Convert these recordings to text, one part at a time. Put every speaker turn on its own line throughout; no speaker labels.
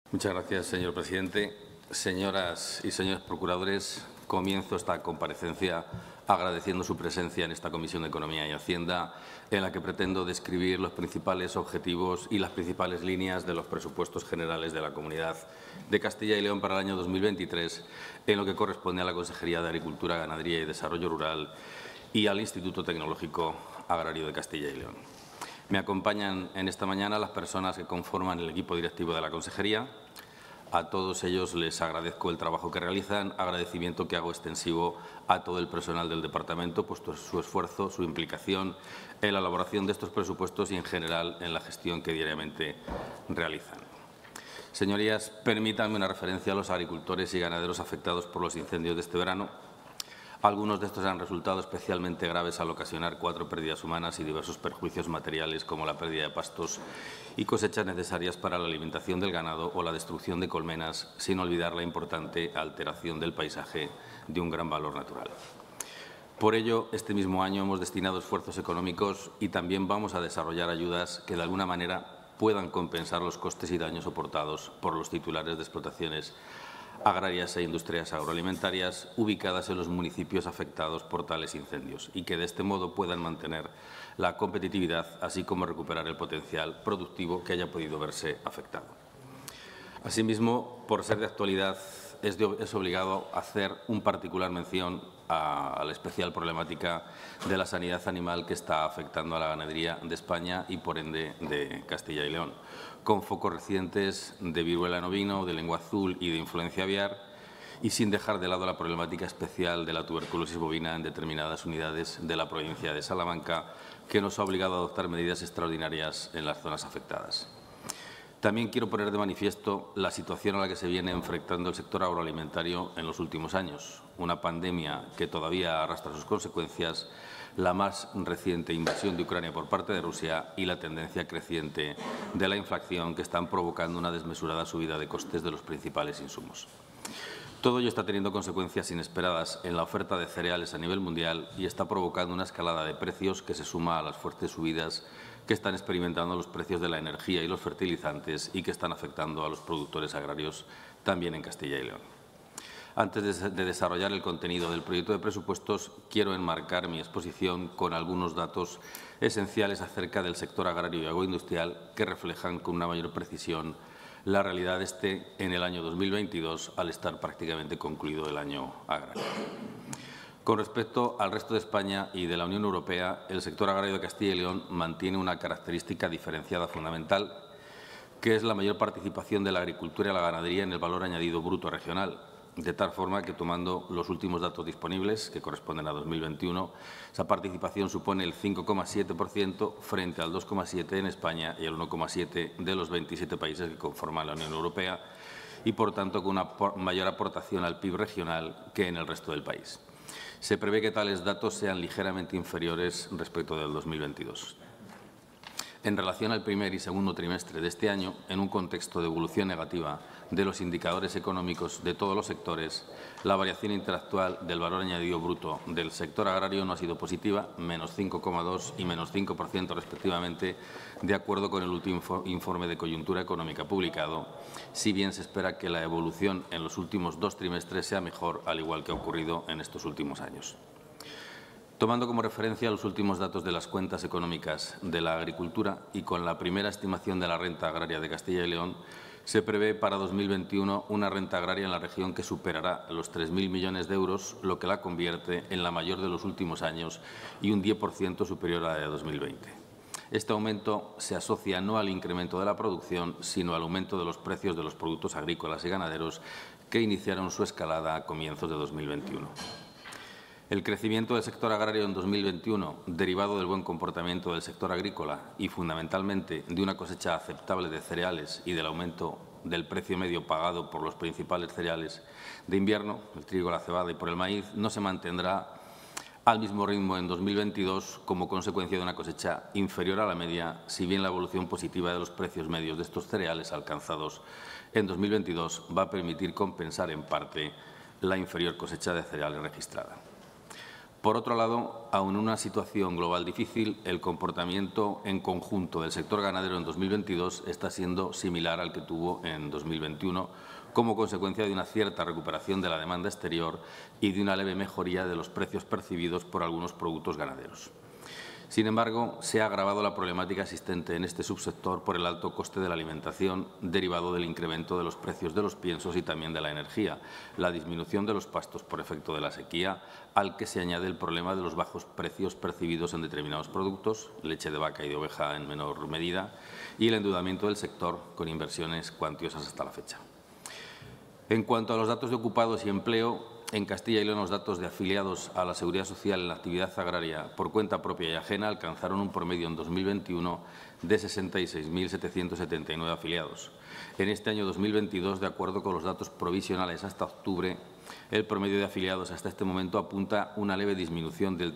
Muchas gracias, señor presidente. Señoras y señores procuradores, comienzo esta comparecencia agradeciendo su presencia en esta Comisión de Economía y Hacienda, en la que pretendo describir los principales objetivos y las principales líneas de los presupuestos generales de la Comunidad de Castilla y León para el año 2023, en lo que corresponde a la Consejería de Agricultura, Ganadería y Desarrollo Rural y al Instituto Tecnológico Agrario de Castilla y León. Me acompañan en esta mañana las personas que conforman el equipo directivo de la Consejería. A todos ellos les agradezco el trabajo que realizan, agradecimiento que hago extensivo a todo el personal del Departamento, puesto su esfuerzo, su implicación en la elaboración de estos presupuestos y, en general, en la gestión que diariamente realizan. Señorías, permítanme una referencia a los agricultores y ganaderos afectados por los incendios de este verano. Algunos de estos han resultado especialmente graves al ocasionar 4 pérdidas humanas y diversos perjuicios materiales, como la pérdida de pastos y cosechas necesarias para la alimentación del ganado o la destrucción de colmenas, sin olvidar la importante alteración del paisaje de un gran valor natural. Por ello, este mismo año hemos destinado esfuerzos económicos y también vamos a desarrollar ayudas que, de alguna manera, puedan compensar los costes y daños soportados por los titulares de explotaciones agrarias e industrias agroalimentarias ubicadas en los municipios afectados por tales incendios y que de este modo puedan mantener la competitividad, así como recuperar el potencial productivo que haya podido verse afectado. Asimismo, por ser de actualidad, es obligado hacer un particular mención a la especial problemática de la sanidad animal que está afectando a la ganadería de España y, por ende, de Castilla y León, con focos recientes de viruela en ovino, de lengua azul y de influencia aviar, y sin dejar de lado la problemática especial de la tuberculosis bovina en determinadas unidades de la provincia de Salamanca, que nos ha obligado a adoptar medidas extraordinarias en las zonas afectadas. También quiero poner de manifiesto la situación a la que se viene enfrentando el sector agroalimentario en los últimos años. Una pandemia que todavía arrastra sus consecuencias, la más reciente invasión de Ucrania por parte de Rusia y la tendencia creciente de la inflación, que están provocando una desmesurada subida de costes de los principales insumos. Todo ello está teniendo consecuencias inesperadas en la oferta de cereales a nivel mundial y está provocando una escalada de precios que se suma a las fuertes subidas que están experimentando los precios de la energía y los fertilizantes y que están afectando a los productores agrarios también en Castilla y León. Antes de desarrollar el contenido del proyecto de presupuestos, quiero enmarcar mi exposición con algunos datos esenciales acerca del sector agrario y agroindustrial que reflejan con una mayor precisión la realidad en el año 2022, al estar prácticamente concluido el año agrario. Con respecto al resto de España y de la Unión Europea, el sector agrario de Castilla y León mantiene una característica diferenciada fundamental, que es la mayor participación de la agricultura y la ganadería en el valor añadido bruto regional, de tal forma que, tomando los últimos datos disponibles, que corresponden a 2021, esa participación supone el 5,7% frente al 2,7% en España y el 1,7% de los 27 países que conforman la Unión Europea y, por tanto, con una mayor aportación al PIB regional que en el resto del país. Se prevé que tales datos sean ligeramente inferiores respecto del 2022. En relación al primer y segundo trimestre de este año, en un contexto de evolución negativa de los indicadores económicos de todos los sectores, la variación interactual del valor añadido bruto del sector agrario no ha sido positiva, menos 5,2% y menos 5% respectivamente, de acuerdo con el último informe de coyuntura económica publicado, si bien se espera que la evolución en los últimos 2 trimestres sea mejor, al igual que ha ocurrido en estos últimos años. Tomando como referencia los últimos datos de las cuentas económicas de la agricultura y con la primera estimación de la renta agraria de Castilla y León, se prevé para 2021 una renta agraria en la región que superará los 3.000 millones de euros, lo que la convierte en la mayor de los últimos años y un 10% superior a la de 2020. Este aumento se asocia no al incremento de la producción, sino al aumento de los precios de los productos agrícolas y ganaderos que iniciaron su escalada a comienzos de 2021. El crecimiento del sector agrario en 2021, derivado del buen comportamiento del sector agrícola y, fundamentalmente, de una cosecha aceptable de cereales y del aumento del precio medio pagado por los principales cereales de invierno, el trigo, la cebada y por el maíz, no se mantendrá al mismo ritmo en 2022 como consecuencia de una cosecha inferior a la media, si bien la evolución positiva de los precios medios de estos cereales alcanzados en 2022 va a permitir compensar en parte la inferior cosecha de cereales registrada. Por otro lado, aun en una situación global difícil, el comportamiento en conjunto del sector ganadero en 2022 está siendo similar al que tuvo en 2021, como consecuencia de una cierta recuperación de la demanda exterior y de una leve mejoría de los precios percibidos por algunos productos ganaderos. Sin embargo, se ha agravado la problemática existente en este subsector por el alto coste de la alimentación derivado del incremento de los precios de los piensos y también de la energía, la disminución de los pastos por efecto de la sequía, al que se añade el problema de los bajos precios percibidos en determinados productos, leche de vaca y de oveja en menor medida, y el endeudamiento del sector con inversiones cuantiosas hasta la fecha. En cuanto a los datos de ocupados y empleo, en Castilla y León los datos de afiliados a la Seguridad Social en la actividad agraria por cuenta propia y ajena alcanzaron un promedio en 2021 de 66.779 afiliados. En este año 2022, de acuerdo con los datos provisionales hasta octubre, el promedio de afiliados hasta este momento apunta una leve disminución del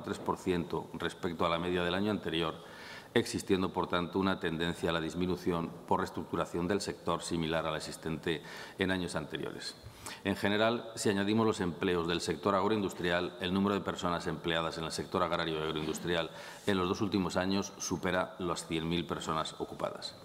3,3% respecto a la media del año anterior, existiendo, por tanto, una tendencia a la disminución por reestructuración del sector similar a la existente en años anteriores. En general, si añadimos los empleos del sector agroindustrial, el número de personas empleadas en el sector agrario y agroindustrial en los 2 últimos años supera las 100.000 personas ocupadas.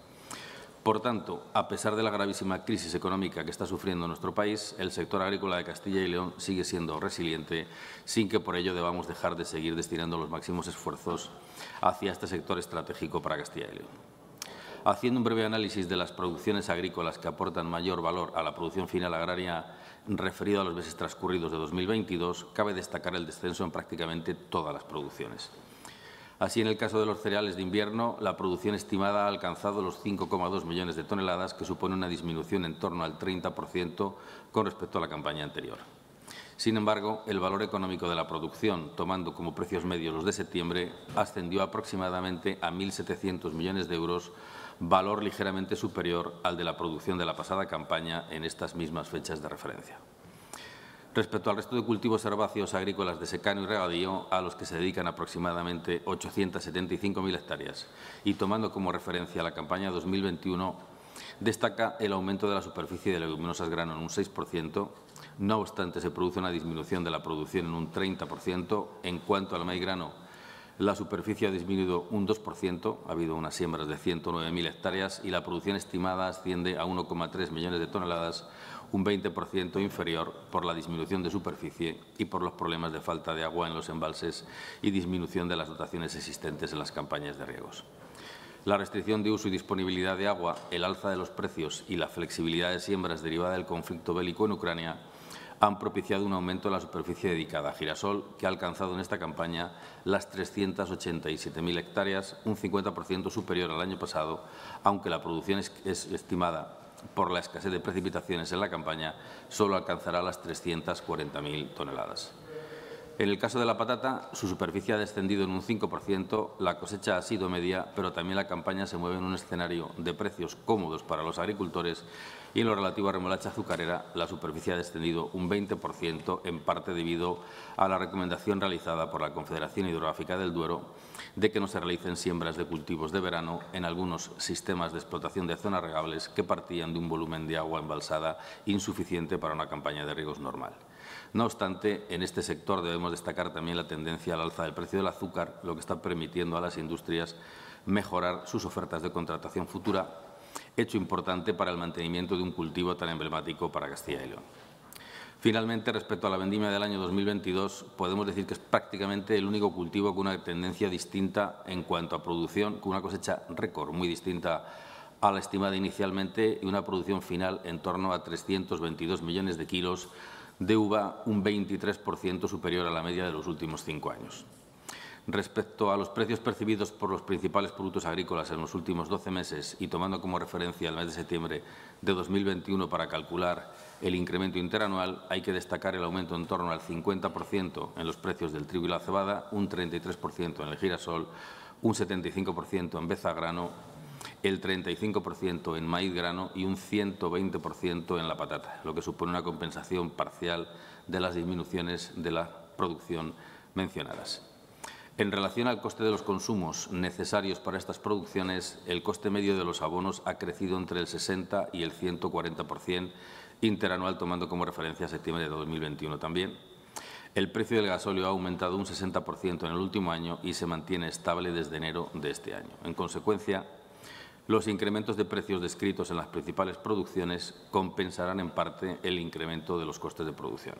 Por tanto, a pesar de la gravísima crisis económica que está sufriendo nuestro país, el sector agrícola de Castilla y León sigue siendo resiliente, sin que por ello debamos dejar de seguir destinando los máximos esfuerzos hacia este sector estratégico para Castilla y León. Haciendo un breve análisis de las producciones agrícolas que aportan mayor valor a la producción final agraria referido a los meses transcurridos de 2022, cabe destacar el descenso en prácticamente todas las producciones. Así, en el caso de los cereales de invierno, la producción estimada ha alcanzado los 5,2 millones de toneladas, que supone una disminución en torno al 30% con respecto a la campaña anterior. Sin embargo, el valor económico de la producción, tomando como precios medios los de septiembre, ascendió aproximadamente a 1.700 millones de euros, valor ligeramente superior al de la producción de la pasada campaña en estas mismas fechas de referencia. Respecto al resto de cultivos herbáceos agrícolas de secano y regadío, a los que se dedican aproximadamente 875.000 hectáreas, y tomando como referencia la campaña 2021, destaca el aumento de la superficie de leguminosas grano en un 6%, no obstante se produce una disminución de la producción en un 30%. En cuanto al maíz grano, la superficie ha disminuido un 2%, ha habido unas siembras de 109.000 hectáreas y la producción estimada asciende a 1,3 millones de toneladas, un 20% inferior por la disminución de superficie y por los problemas de falta de agua en los embalses y disminución de las dotaciones existentes en las campañas de riegos. La restricción de uso y disponibilidad de agua, el alza de los precios y la flexibilidad de siembras derivada del conflicto bélico en Ucrania han propiciado un aumento de la superficie dedicada a girasol, que ha alcanzado en esta campaña las 387.000 hectáreas, un 50% superior al año pasado, aunque la producción es estimada por la escasez de precipitaciones en la campaña, solo alcanzará las 340.000 toneladas. En el caso de la patata, su superficie ha descendido en un 5%, la cosecha ha sido media, pero también la campaña se mueve en un escenario de precios cómodos para los agricultores y en lo relativo a remolacha azucarera, la superficie ha descendido un 20%, en parte debido a la recomendación realizada por la Confederación Hidrográfica del Duero de que no se realicen siembras de cultivos de verano en algunos sistemas de explotación de zonas regables que partían de un volumen de agua embalsada insuficiente para una campaña de riegos normal. No obstante, en este sector debemos destacar también la tendencia al alza del precio del azúcar, lo que está permitiendo a las industrias mejorar sus ofertas de contratación futura, hecho importante para el mantenimiento de un cultivo tan emblemático para Castilla y León. Finalmente, respecto a la vendimia del año 2022, podemos decir que es prácticamente el único cultivo con una tendencia distinta en cuanto a producción, con una cosecha récord muy distinta a la estimada inicialmente y una producción final en torno a 322 millones de kilos de uva, un 23% superior a la media de los últimos 5 años. Respecto a los precios percibidos por los principales productos agrícolas en los últimos 12 meses y tomando como referencia el mes de septiembre de 2021 para calcular el incremento interanual, hay que destacar el aumento en torno al 50% en los precios del trigo y la cebada, un 33% en el girasol, un 75% en bezagrano, el 35% en maíz grano y un 120% en la patata, lo que supone una compensación parcial de las disminuciones de la producción mencionadas. En relación al coste de los consumos necesarios para estas producciones, el coste medio de los abonos ha crecido entre el 60 y el 140% interanual, tomando como referencia septiembre de 2021 también. El precio del gasóleo ha aumentado un 60% en el último año y se mantiene estable desde enero de este año. En consecuencia, los incrementos de precios descritos en las principales producciones compensarán en parte el incremento de los costes de producción.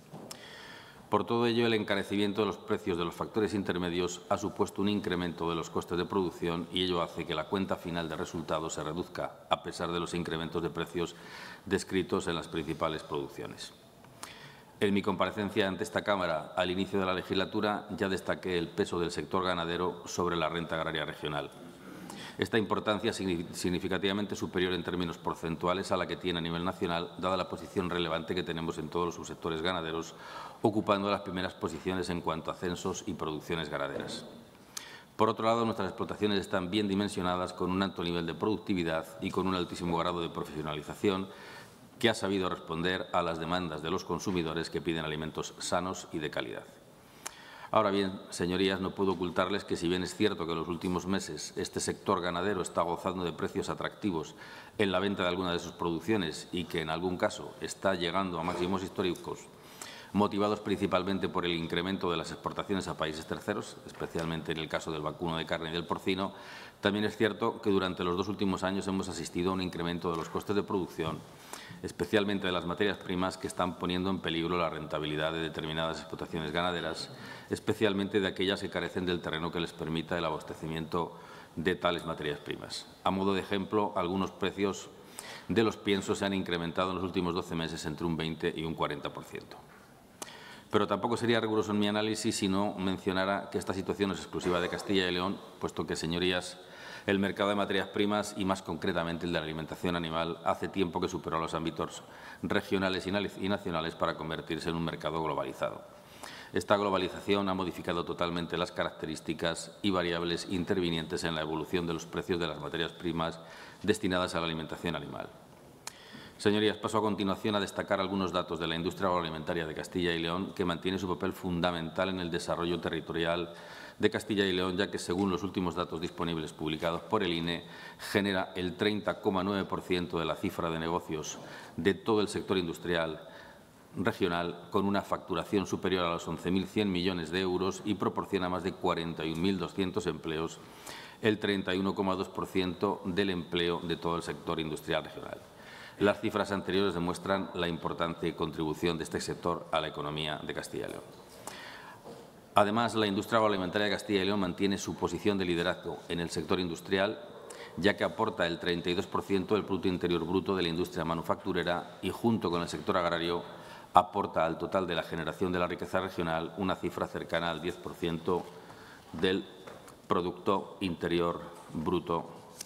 Por todo ello, el encarecimiento de los precios de los factores intermedios ha supuesto un incremento de los costes de producción y ello hace que la cuenta final de resultados se reduzca, a pesar de los incrementos de precios descritos en las principales producciones. En mi comparecencia ante esta Cámara al inicio de la legislatura ya destaqué el peso del sector ganadero sobre la renta agraria regional. Esta importancia es significativamente superior en términos porcentuales a la que tiene a nivel nacional, dada la posición relevante que tenemos en todos los subsectores ganaderos, ocupando las primeras posiciones en cuanto a censos y producciones ganaderas. Por otro lado, nuestras explotaciones están bien dimensionadas, con un alto nivel de productividad y con un altísimo grado de profesionalización, que ha sabido responder a las demandas de los consumidores que piden alimentos sanos y de calidad. Ahora bien, señorías, no puedo ocultarles que, si bien es cierto que en los últimos meses este sector ganadero está gozando de precios atractivos en la venta de algunas de sus producciones y que, en algún caso, está llegando a máximos históricos, motivados principalmente por el incremento de las exportaciones a países terceros, especialmente en el caso del vacuno de carne y del porcino, también es cierto que durante los 2 últimos años hemos asistido a un incremento de los costes de producción, especialmente de las materias primas, que están poniendo en peligro la rentabilidad de determinadas explotaciones ganaderas, especialmente de aquellas que carecen del terreno que les permita el abastecimiento de tales materias primas. A modo de ejemplo, algunos precios de los piensos se han incrementado en los últimos 12 meses entre un 20 y un 40%. Pero tampoco sería riguroso en mi análisis si no mencionara que esta situación no es exclusiva de Castilla y León, puesto que, señorías, el mercado de materias primas y, más concretamente, el de la alimentación animal, hace tiempo que superó los ámbitos regionales y nacionales para convertirse en un mercado globalizado. Esta globalización ha modificado totalmente las características y variables intervinientes en la evolución de los precios de las materias primas destinadas a la alimentación animal. Señorías, paso a continuación a destacar algunos datos de la industria agroalimentaria de Castilla y León, que mantiene su papel fundamental en el desarrollo territorial de Castilla y León, ya que, según los últimos datos disponibles publicados por el INE, genera el 30,9% de la cifra de negocios de todo el sector industrial regional, con una facturación superior a los 11.100 millones de euros y proporciona más de 41.200 empleos, el 31,2% del empleo de todo el sector industrial regional. Las cifras anteriores demuestran la importante contribución de este sector a la economía de Castilla y León. Además, la industria agroalimentaria de Castilla y León mantiene su posición de liderazgo en el sector industrial, ya que aporta el 32% del Producto Interior Bruto de la industria manufacturera y, junto con el sector agrario, aporta al total de la generación de la riqueza regional una cifra cercana al 10% del Producto Interior Bruto,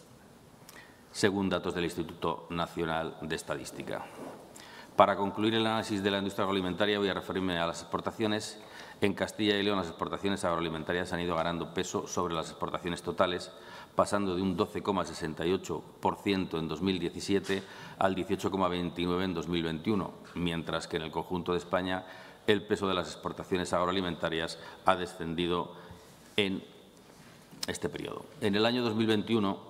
según datos del Instituto Nacional de Estadística. Para concluir el análisis de la industria agroalimentaria, voy a referirme a las exportaciones. En Castilla y León, las exportaciones agroalimentarias han ido ganando peso sobre las exportaciones totales, pasando de un 12,68% en 2017 al 18,29% en 2021, mientras que en el conjunto de España el peso de las exportaciones agroalimentarias ha descendido en este periodo. En el año 2021,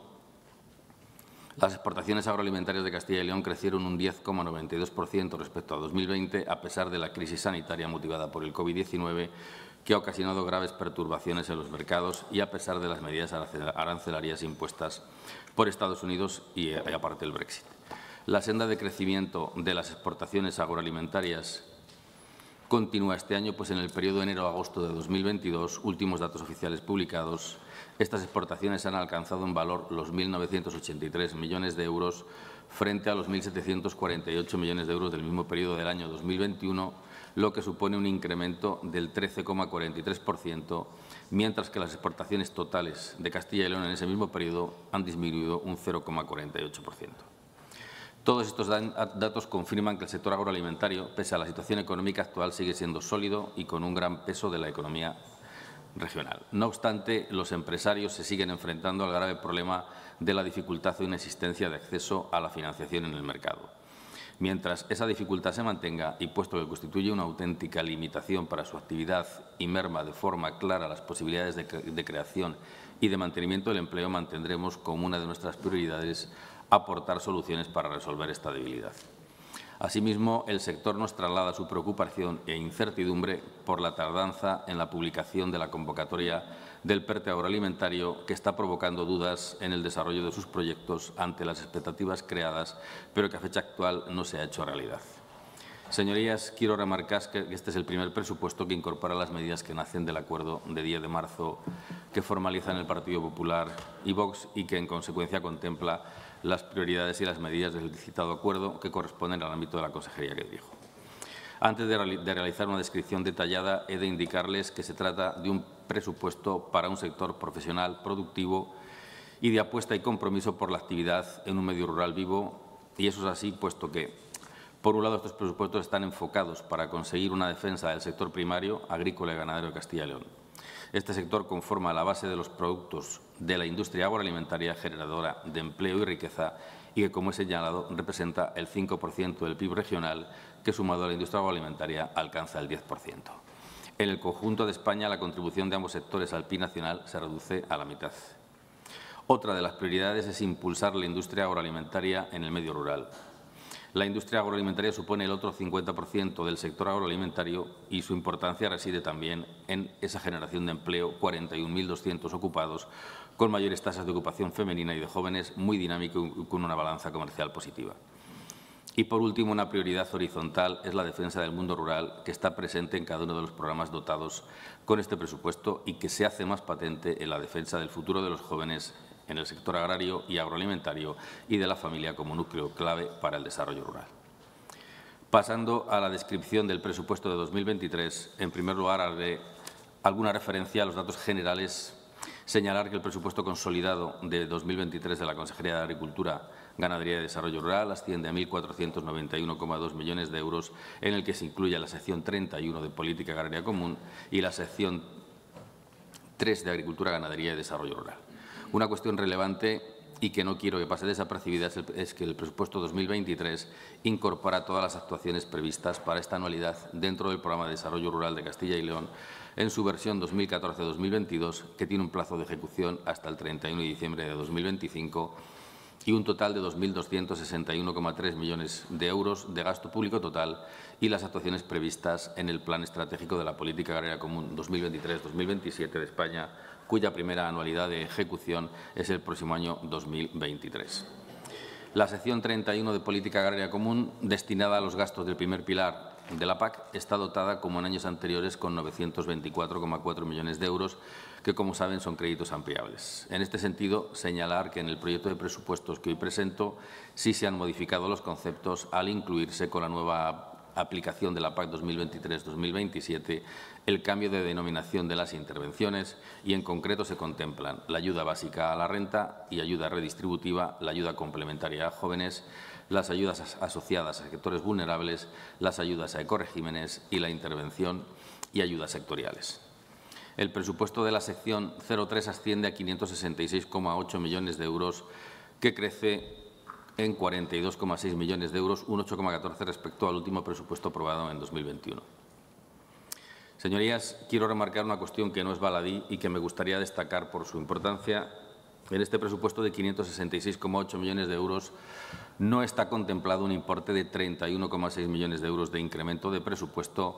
las exportaciones agroalimentarias de Castilla y León crecieron un 10,92% respecto a 2020, a pesar de la crisis sanitaria motivada por el COVID-19, que ha ocasionado graves perturbaciones en los mercados, y a pesar de las medidas arancelarias impuestas por Estados Unidos y, aparte, el Brexit. La senda de crecimiento de las exportaciones agroalimentarias continúa este año, pues en el periodo de enero a agosto de 2022, últimos datos oficiales publicados, estas exportaciones han alcanzado en valor los 1.983 millones de euros frente a los 1.748 millones de euros del mismo periodo del año 2021, lo que supone un incremento del 13,43%, mientras que las exportaciones totales de Castilla y León en ese mismo periodo han disminuido un 0,48%. Todos estos datos confirman que el sector agroalimentario, pese a la situación económica actual, sigue siendo sólido y con un gran peso de la economía regional. No obstante, los empresarios se siguen enfrentando al grave problema de la dificultad o inexistencia de acceso a la financiación en el mercado. Mientras esa dificultad se mantenga, y puesto que constituye una auténtica limitación para su actividad y merma de forma clara las posibilidades de creación y de mantenimiento del empleo, mantendremos como una de nuestras prioridades aportar soluciones para resolver esta debilidad. Asimismo, el sector nos traslada su preocupación e incertidumbre por la tardanza en la publicación de la convocatoria del PERTE agroalimentario, que está provocando dudas en el desarrollo de sus proyectos ante las expectativas creadas, pero que a fecha actual no se ha hecho realidad. Señorías, quiero remarcar que este es el primer presupuesto que incorpora las medidas que nacen del acuerdo de 10 de marzo que formalizan el Partido Popular y Vox y que, en consecuencia, contempla las prioridades y las medidas del citado acuerdo que corresponden al ámbito de la consejería que dirijo. Antes de realizar una descripción detallada, he de indicarles que se trata de un presupuesto para un sector profesional, productivo y de apuesta y compromiso por la actividad en un medio rural vivo, y eso es así, puesto que, por un lado, estos presupuestos están enfocados para conseguir una defensa del sector primario, agrícola y ganadero de Castilla y León. Este sector conforma la base de los productos de la industria agroalimentaria generadora de empleo y riqueza y que, como he señalado, representa el 5% del PIB regional, que sumado a la industria agroalimentaria alcanza el 10%. En el conjunto de España, la contribución de ambos sectores al PIB nacional se reduce a la mitad. Otra de las prioridades es impulsar la industria agroalimentaria en el medio rural. La industria agroalimentaria supone el otro 50% del sector agroalimentario y su importancia reside también en esa generación de empleo, 41.200 ocupados, con mayores tasas de ocupación femenina y de jóvenes, muy dinámico y con una balanza comercial positiva. Y, por último, una prioridad horizontal es la defensa del mundo rural, que está presente en cada uno de los programas dotados con este presupuesto y que se hace más patente en la defensa del futuro de los jóvenes en el sector agrario y agroalimentario y de la familia como núcleo clave para el desarrollo rural. Pasando a la descripción del presupuesto de 2023, en primer lugar haré alguna referencia a los datos generales. Señalar que el presupuesto consolidado de 2023 de la Consejería de Agricultura, Ganadería y Desarrollo Rural asciende a 1.491,2 millones de euros, en el que se incluye la sección 31 de Política Agraria Común y la sección 3 de Agricultura, Ganadería y Desarrollo Rural. Una cuestión relevante y que no quiero que pase desapercibida es que el presupuesto 2023 incorpora todas las actuaciones previstas para esta anualidad dentro del Programa de Desarrollo Rural de Castilla y León en su versión 2014-2022, que tiene un plazo de ejecución hasta el 31 de diciembre de 2025 y un total de 2.261,3 millones de euros de gasto público total, y las actuaciones previstas en el Plan Estratégico de la Política Agraria Común 2023-2027 de España, cuya primera anualidad de ejecución es el próximo año 2023. La sección 31 de Política Agraria Común, destinada a los gastos del primer pilar de la PAC, está dotada, como en años anteriores, con 924,4 millones de euros, que, como saben, son créditos ampliables. En este sentido, señalar que en el proyecto de presupuestos que hoy presento sí se han modificado los conceptos al incluirse con la nueva aplicación de la PAC 2023-2027 el cambio de denominación de las intervenciones y, en concreto, se contemplan la ayuda básica a la renta y ayuda redistributiva, la ayuda complementaria a jóvenes, las ayudas asociadas a sectores vulnerables, las ayudas a ecoregímenes y la intervención y ayudas sectoriales. El presupuesto de la sección 03 asciende a 566,8 millones de euros, que crece en 42,6 millones de euros, un 8,14 respecto al último presupuesto aprobado en 2021. Señorías, quiero remarcar una cuestión que no es baladí y que me gustaría destacar por su importancia. En este presupuesto de 566,8 millones de euros no está contemplado un importe de 31,6 millones de euros de incremento de presupuesto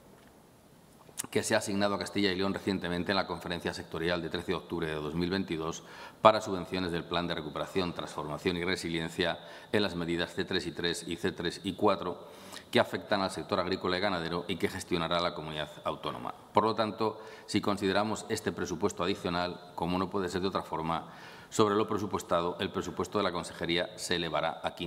que se ha asignado a Castilla y León recientemente en la conferencia sectorial de 13 de octubre de 2022 para subvenciones del Plan de Recuperación, Transformación y Resiliencia en las medidas C3 y 3 y C3 y 4 que afectan al sector agrícola y ganadero y que gestionará la comunidad autónoma. Por lo tanto, si consideramos este presupuesto adicional, como no puede ser de otra forma, sobre lo presupuestado, el presupuesto de la Consejería se elevará a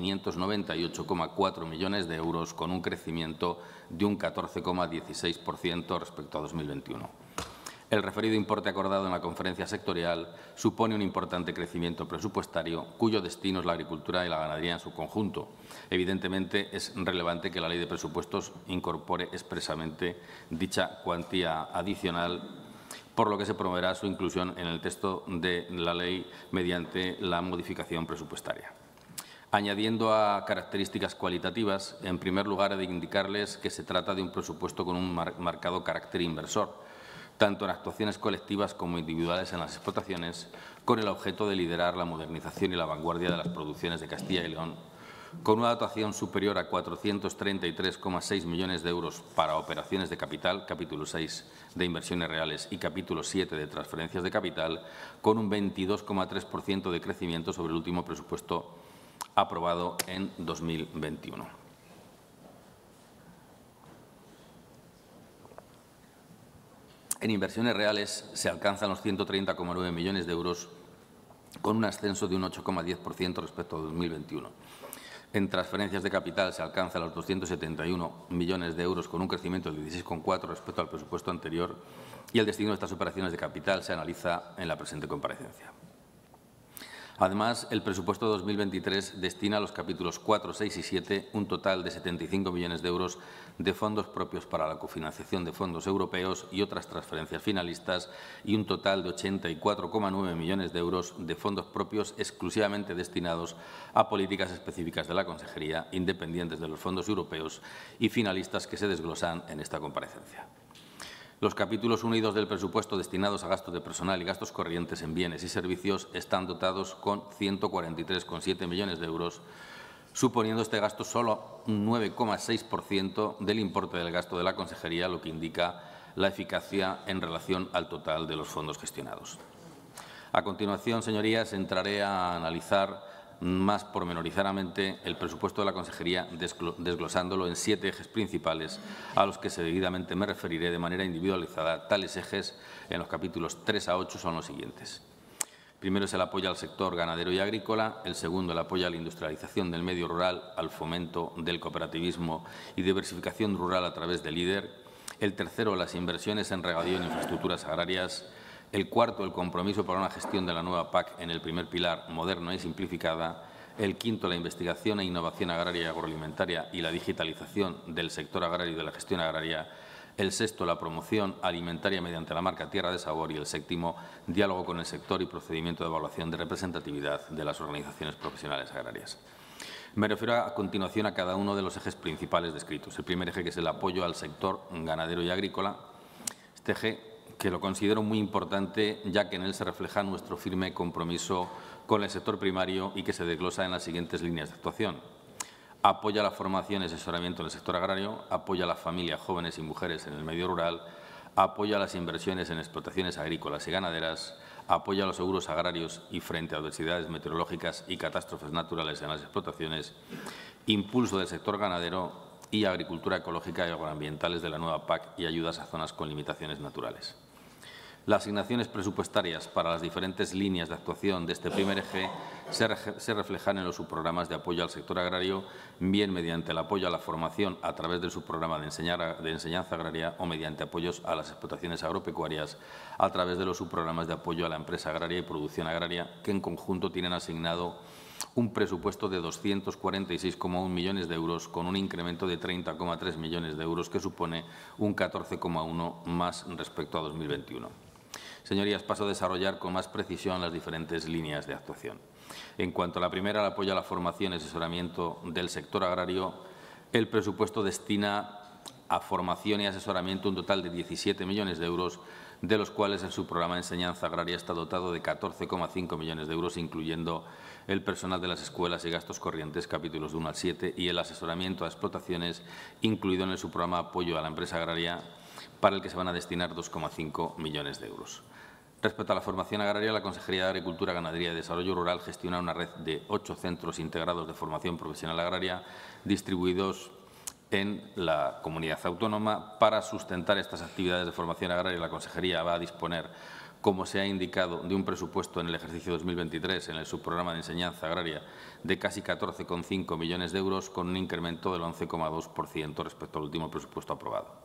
598,4 millones de euros, con un crecimiento de un 14,16% respecto a 2021. El referido importe acordado en la conferencia sectorial supone un importante crecimiento presupuestario, cuyo destino es la agricultura y la ganadería en su conjunto. Evidentemente, es relevante que la Ley de Presupuestos incorpore expresamente dicha cuantía adicional, por lo que se promoverá su inclusión en el texto de la ley mediante la modificación presupuestaria. Añadiendo a características cualitativas, en primer lugar, he de indicarles que se trata de un presupuesto con un marcado carácter inversor, tanto en actuaciones colectivas como individuales en las explotaciones, con el objeto de liderar la modernización y la vanguardia de las producciones de Castilla y León, con una dotación superior a 433,6 millones de euros para operaciones de capital, capítulo 6 de inversiones reales y capítulo 7 de transferencias de capital, con un 22,3% de crecimiento sobre el último presupuesto aprobado en 2021. En inversiones reales se alcanzan los 130,9 millones de euros, con un ascenso de un 8,10% respecto a 2021. En transferencias de capital se alcanza los 271 millones de euros, con un crecimiento del 16,4% respecto al presupuesto anterior, y el destino de estas operaciones de capital se analiza en la presente comparecencia. Además, el presupuesto de 2023 destina a los capítulos 4, 6 y 7 un total de 75 millones de euros de fondos propios para la cofinanciación de fondos europeos y otras transferencias finalistas y un total de 84,9 millones de euros de fondos propios exclusivamente destinados a políticas específicas de la Consejería, independientes de los fondos europeos y finalistas que se desglosan en esta comparecencia. Los capítulos 1 y 2 del presupuesto destinados a gastos de personal y gastos corrientes en bienes y servicios están dotados con 143,7 millones de euros, suponiendo este gasto solo un 9,6% del importe del gasto de la Consejería, lo que indica la eficacia en relación al total de los fondos gestionados. A continuación, señorías, entraré a analizar más pormenorizadamente el presupuesto de la Consejería, desglosándolo en 7 ejes principales, a los que seguidamente me referiré de manera individualizada. Tales ejes, en los capítulos 3 a 8, son los siguientes. Primero es el apoyo al sector ganadero y agrícola, el segundo el apoyo a la industrialización del medio rural, al fomento del cooperativismo y diversificación rural a través de LEADER, el tercero las inversiones en regadío y en infraestructuras agrarias, el cuarto, el compromiso para una gestión de la nueva PAC en el primer pilar, moderna y simplificada. El quinto, la investigación e innovación agraria y agroalimentaria y la digitalización del sector agrario y de la gestión agraria. El sexto, la promoción alimentaria mediante la marca Tierra de Sabor. Y el séptimo, diálogo con el sector y procedimiento de evaluación de representatividad de las organizaciones profesionales agrarias. Me refiero a continuación a cada uno de los ejes principales descritos. El primer eje, que es el apoyo al sector ganadero y agrícola. Este eje, que lo considero muy importante, ya que en él se refleja nuestro firme compromiso con el sector primario y que se desglosa en las siguientes líneas de actuación. Apoya la formación y asesoramiento en el sector agrario, apoya a las familias, jóvenes y mujeres en el medio rural, apoya las inversiones en explotaciones agrícolas y ganaderas, apoya los seguros agrarios y frente a adversidades meteorológicas y catástrofes naturales en las explotaciones, impulso del sector ganadero y agricultura ecológica y agroambientales de la nueva PAC y ayudas a zonas con limitaciones naturales. Las asignaciones presupuestarias para las diferentes líneas de actuación de este primer eje se reflejan en los subprogramas de apoyo al sector agrario, bien mediante el apoyo a la formación a través del subprograma de enseñanza agraria o mediante apoyos a las explotaciones agropecuarias a través de los subprogramas de apoyo a la empresa agraria y producción agraria, que en conjunto tienen asignado un presupuesto de 246,1 millones de euros, con un incremento de 30,3 millones de euros, que supone un 14,1 más respecto a 2021. Señorías, paso a desarrollar con más precisión las diferentes líneas de actuación. En cuanto a la primera, el apoyo a la formación y asesoramiento del sector agrario, el presupuesto destina a formación y asesoramiento un total de 17 millones de euros, de los cuales el subprograma de enseñanza agraria está dotado de 14,5 millones de euros, incluyendo el personal de las escuelas y gastos corrientes, capítulos de 1 al 7, y el asesoramiento a explotaciones, incluido en el subprograma apoyo a la empresa agraria, para el que se van a destinar 2,5 millones de euros. Respecto a la formación agraria, la Consejería de Agricultura, Ganadería y Desarrollo Rural gestiona una red de 8 centros integrados de formación profesional agraria distribuidos en la comunidad autónoma. Para sustentar estas actividades de formación agraria, la Consejería va a disponer, como se ha indicado, de un presupuesto en el ejercicio 2023 en el subprograma de enseñanza agraria de casi 14,5 millones de euros, con un incremento del 11,2% respecto al último presupuesto aprobado.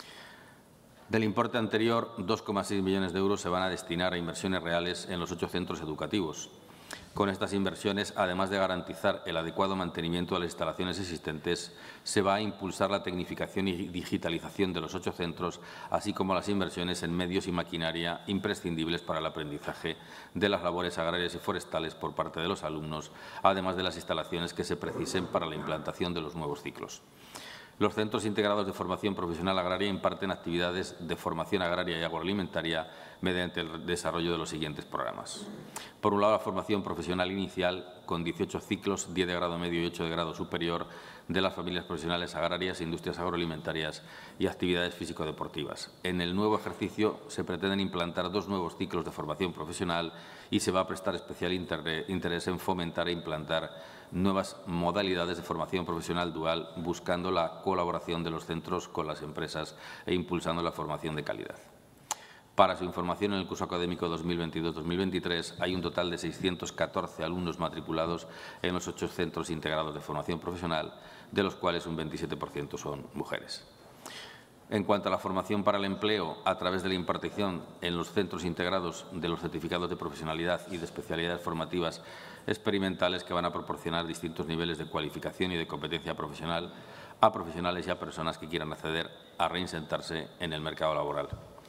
Del importe anterior, 2,6 millones de euros se van a destinar a inversiones reales en los 8 centros educativos. Con estas inversiones, además de garantizar el adecuado mantenimiento de las instalaciones existentes, se va a impulsar la tecnificación y digitalización de los 8 centros, así como las inversiones en medios y maquinaria imprescindibles para el aprendizaje de las labores agrarias y forestales por parte de los alumnos, además de las instalaciones que se precisen para la implantación de los nuevos ciclos. Los centros integrados de formación profesional agraria imparten actividades de formación agraria y agroalimentaria mediante el desarrollo de los siguientes programas. Por un lado, la formación profesional inicial, con 18 ciclos, 10 de grado medio y 8 de grado superior, de las familias profesionales agrarias, industrias agroalimentarias y actividades físico-deportivas. En el nuevo ejercicio se pretenden implantar 2 nuevos ciclos de formación profesional y se va a prestar especial interés en fomentar e implantar nuevas modalidades de formación profesional dual, buscando la colaboración de los centros con las empresas e impulsando la formación de calidad. Para su información, en el curso académico 2022-2023 hay un total de 614 alumnos matriculados en los 8 centros integrados de formación profesional, de los cuales un 27% son mujeres. En cuanto a la formación para el empleo, a través de la impartición en los centros integrados de los certificados de profesionalidad y de especialidades formativas experimentales que van a proporcionar distintos niveles de cualificación y de competencia profesional a profesionales y a personas que quieran acceder a reinsertarse en el mercado laboral.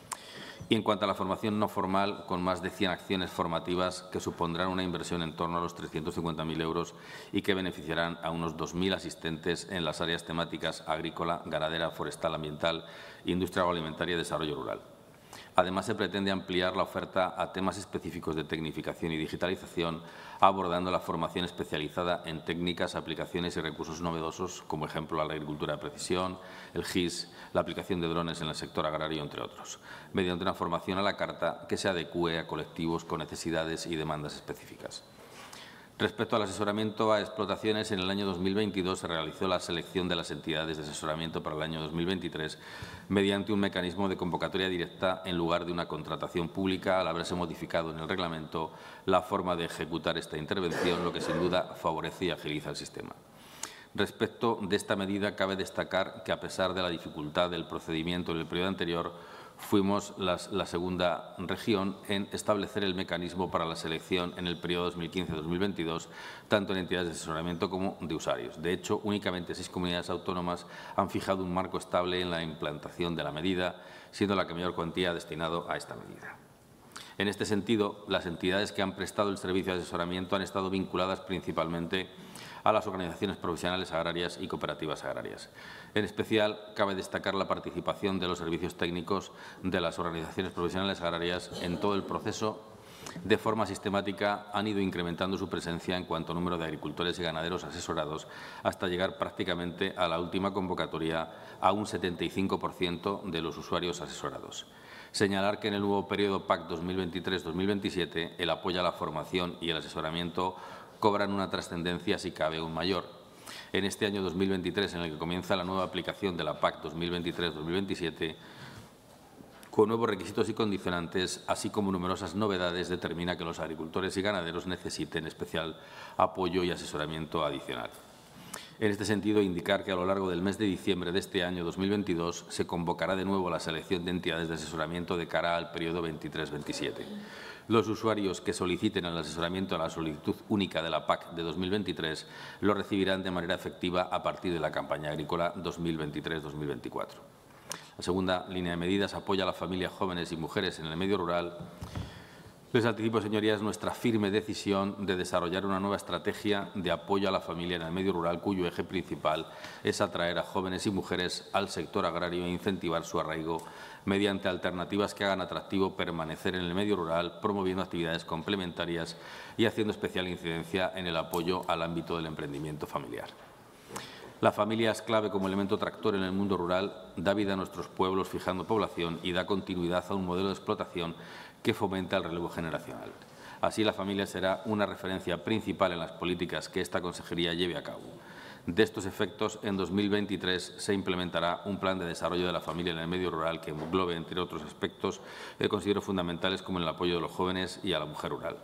Y en cuanto a la formación no formal, con más de 100 acciones formativas que supondrán una inversión en torno a los 350.000 euros y que beneficiarán a unos 2.000 asistentes en las áreas temáticas agrícola, ganadera, forestal, ambiental, industria agroalimentaria y desarrollo rural. Además, se pretende ampliar la oferta a temas específicos de tecnificación y digitalización, abordando la formación especializada en técnicas, aplicaciones y recursos novedosos, como ejemplo la agricultura de precisión, el GIS, la aplicación de drones en el sector agrario, entre otros, mediante una formación a la carta que se adecúe a colectivos con necesidades y demandas específicas. Respecto al asesoramiento a explotaciones, en el año 2022 se realizó la selección de las entidades de asesoramiento para el año 2023 mediante un mecanismo de convocatoria directa en lugar de una contratación pública, al haberse modificado en el reglamento la forma de ejecutar esta intervención, lo que sin duda favorece y agiliza el sistema. Respecto de esta medida, cabe destacar que, a pesar de la dificultad del procedimiento en el periodo anterior, fuimos la segunda región en establecer el mecanismo para la selección en el periodo 2015-2022, tanto en entidades de asesoramiento como de usuarios. De hecho, únicamente 6 comunidades autónomas han fijado un marco estable en la implantación de la medida, siendo la que mayor cuantía ha destinado a esta medida. En este sentido, las entidades que han prestado el servicio de asesoramiento han estado vinculadas principalmente a las organizaciones profesionales agrarias y cooperativas agrarias. En especial, cabe destacar la participación de los servicios técnicos de las organizaciones profesionales agrarias en todo el proceso. De forma sistemática han ido incrementando su presencia en cuanto a número de agricultores y ganaderos asesorados, hasta llegar prácticamente a la última convocatoria a un 75% de los usuarios asesorados. Señalar que en el nuevo periodo PAC 2023-2027 el apoyo a la formación y el asesoramiento cobran una trascendencia, si cabe, aún mayor. En este año 2023, en el que comienza la nueva aplicación de la PAC 2023-2027, con nuevos requisitos y condicionantes, así como numerosas novedades, determina que los agricultores y ganaderos necesiten especial apoyo y asesoramiento adicional. En este sentido, indicar que a lo largo del mes de diciembre de este año 2022 se convocará de nuevo la selección de entidades de asesoramiento de cara al periodo 23-27. Los usuarios que soliciten el asesoramiento a la solicitud única de la PAC de 2023 lo recibirán de manera efectiva a partir de la campaña agrícola 2023-2024. La segunda línea de medidas apoya a las familias jóvenes y mujeres en el medio rural. Les anticipo, señorías, nuestra firme decisión de desarrollar una nueva estrategia de apoyo a la familia en el medio rural, cuyo eje principal es atraer a jóvenes y mujeres al sector agrario e incentivar su arraigo mediante alternativas que hagan atractivo permanecer en el medio rural, promoviendo actividades complementarias y haciendo especial incidencia en el apoyo al ámbito del emprendimiento familiar. La familia es clave como elemento tractor en el mundo rural, da vida a nuestros pueblos fijando población y da continuidad a un modelo de explotación que fomenta el relevo generacional. Así, la familia será una referencia principal en las políticas que esta consejería lleve a cabo. De estos efectos, en 2023 se implementará un plan de desarrollo de la familia en el medio rural que englobe, entre otros aspectos, que considero fundamentales como el apoyo de los jóvenes y a la mujer rural.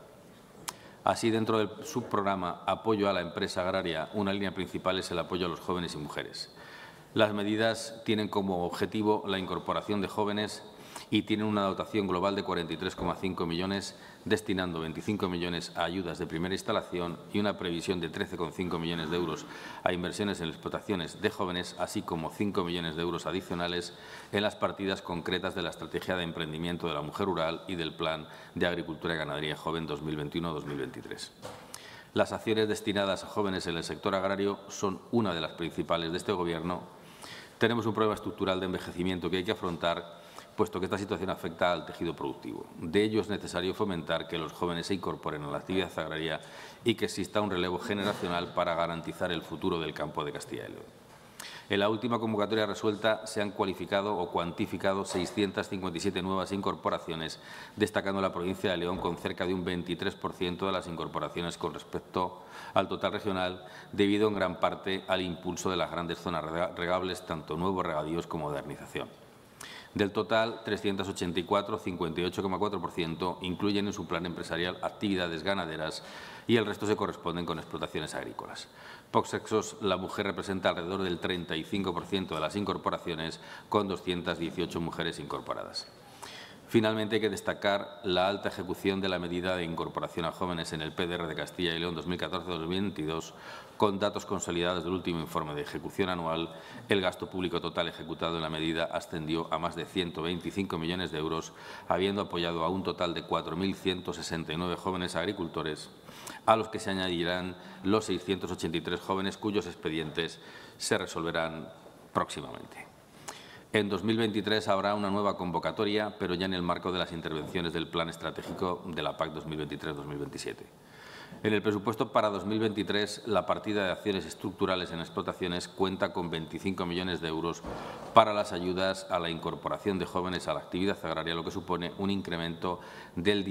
Así, dentro del subprograma Apoyo a la empresa agraria, una línea principal es el apoyo a los jóvenes y mujeres. Las medidas tienen como objetivo la incorporación de jóvenes y tienen una dotación global de 43,5 millones, destinando 25 millones a ayudas de primera instalación y una previsión de 13,5 millones de euros a inversiones en explotaciones de jóvenes, así como 5 millones de euros adicionales en las partidas concretas de la Estrategia de Emprendimiento de la Mujer Rural y del Plan de Agricultura y Ganadería Joven 2021-2023. Las acciones destinadas a jóvenes en el sector agrario son una de las principales de este Gobierno, tenemos un problema estructural de envejecimiento que hay que afrontar, puesto que esta situación afecta al tejido productivo. De ello es necesario fomentar que los jóvenes se incorporen a la actividad agraria y que exista un relevo generacional para garantizar el futuro del campo de Castilla y León. En la última convocatoria resuelta se han cualificado o cuantificado 657 nuevas incorporaciones, destacando la provincia de León con cerca de un 23% de las incorporaciones con respecto al total regional, debido en gran parte al impulso de las grandes zonas regables, tanto nuevos regadíos como modernización. Del total, 384, 58,4%, incluyen en su plan empresarial actividades ganaderas y el resto se corresponden con explotaciones agrícolas. Por sexos, la mujer representa alrededor del 35% de las incorporaciones, con 218 mujeres incorporadas. Finalmente, hay que destacar la alta ejecución de la medida de incorporación a jóvenes en el PDR de Castilla y León 2014-2022, con datos consolidados del último informe de ejecución anual. El gasto público total ejecutado en la medida ascendió a más de 125 millones de euros, habiendo apoyado a un total de 4.169 jóvenes agricultores, a los que se añadirán los 683 jóvenes cuyos expedientes se resolverán próximamente. En 2023 habrá una nueva convocatoria, pero ya en el marco de las intervenciones del Plan Estratégico de la PAC 2023-2027. En el presupuesto para 2023, la partida de acciones estructurales en explotaciones cuenta con 25 millones de euros para las ayudas a la incorporación de jóvenes a la actividad agraria, lo que supone un incremento del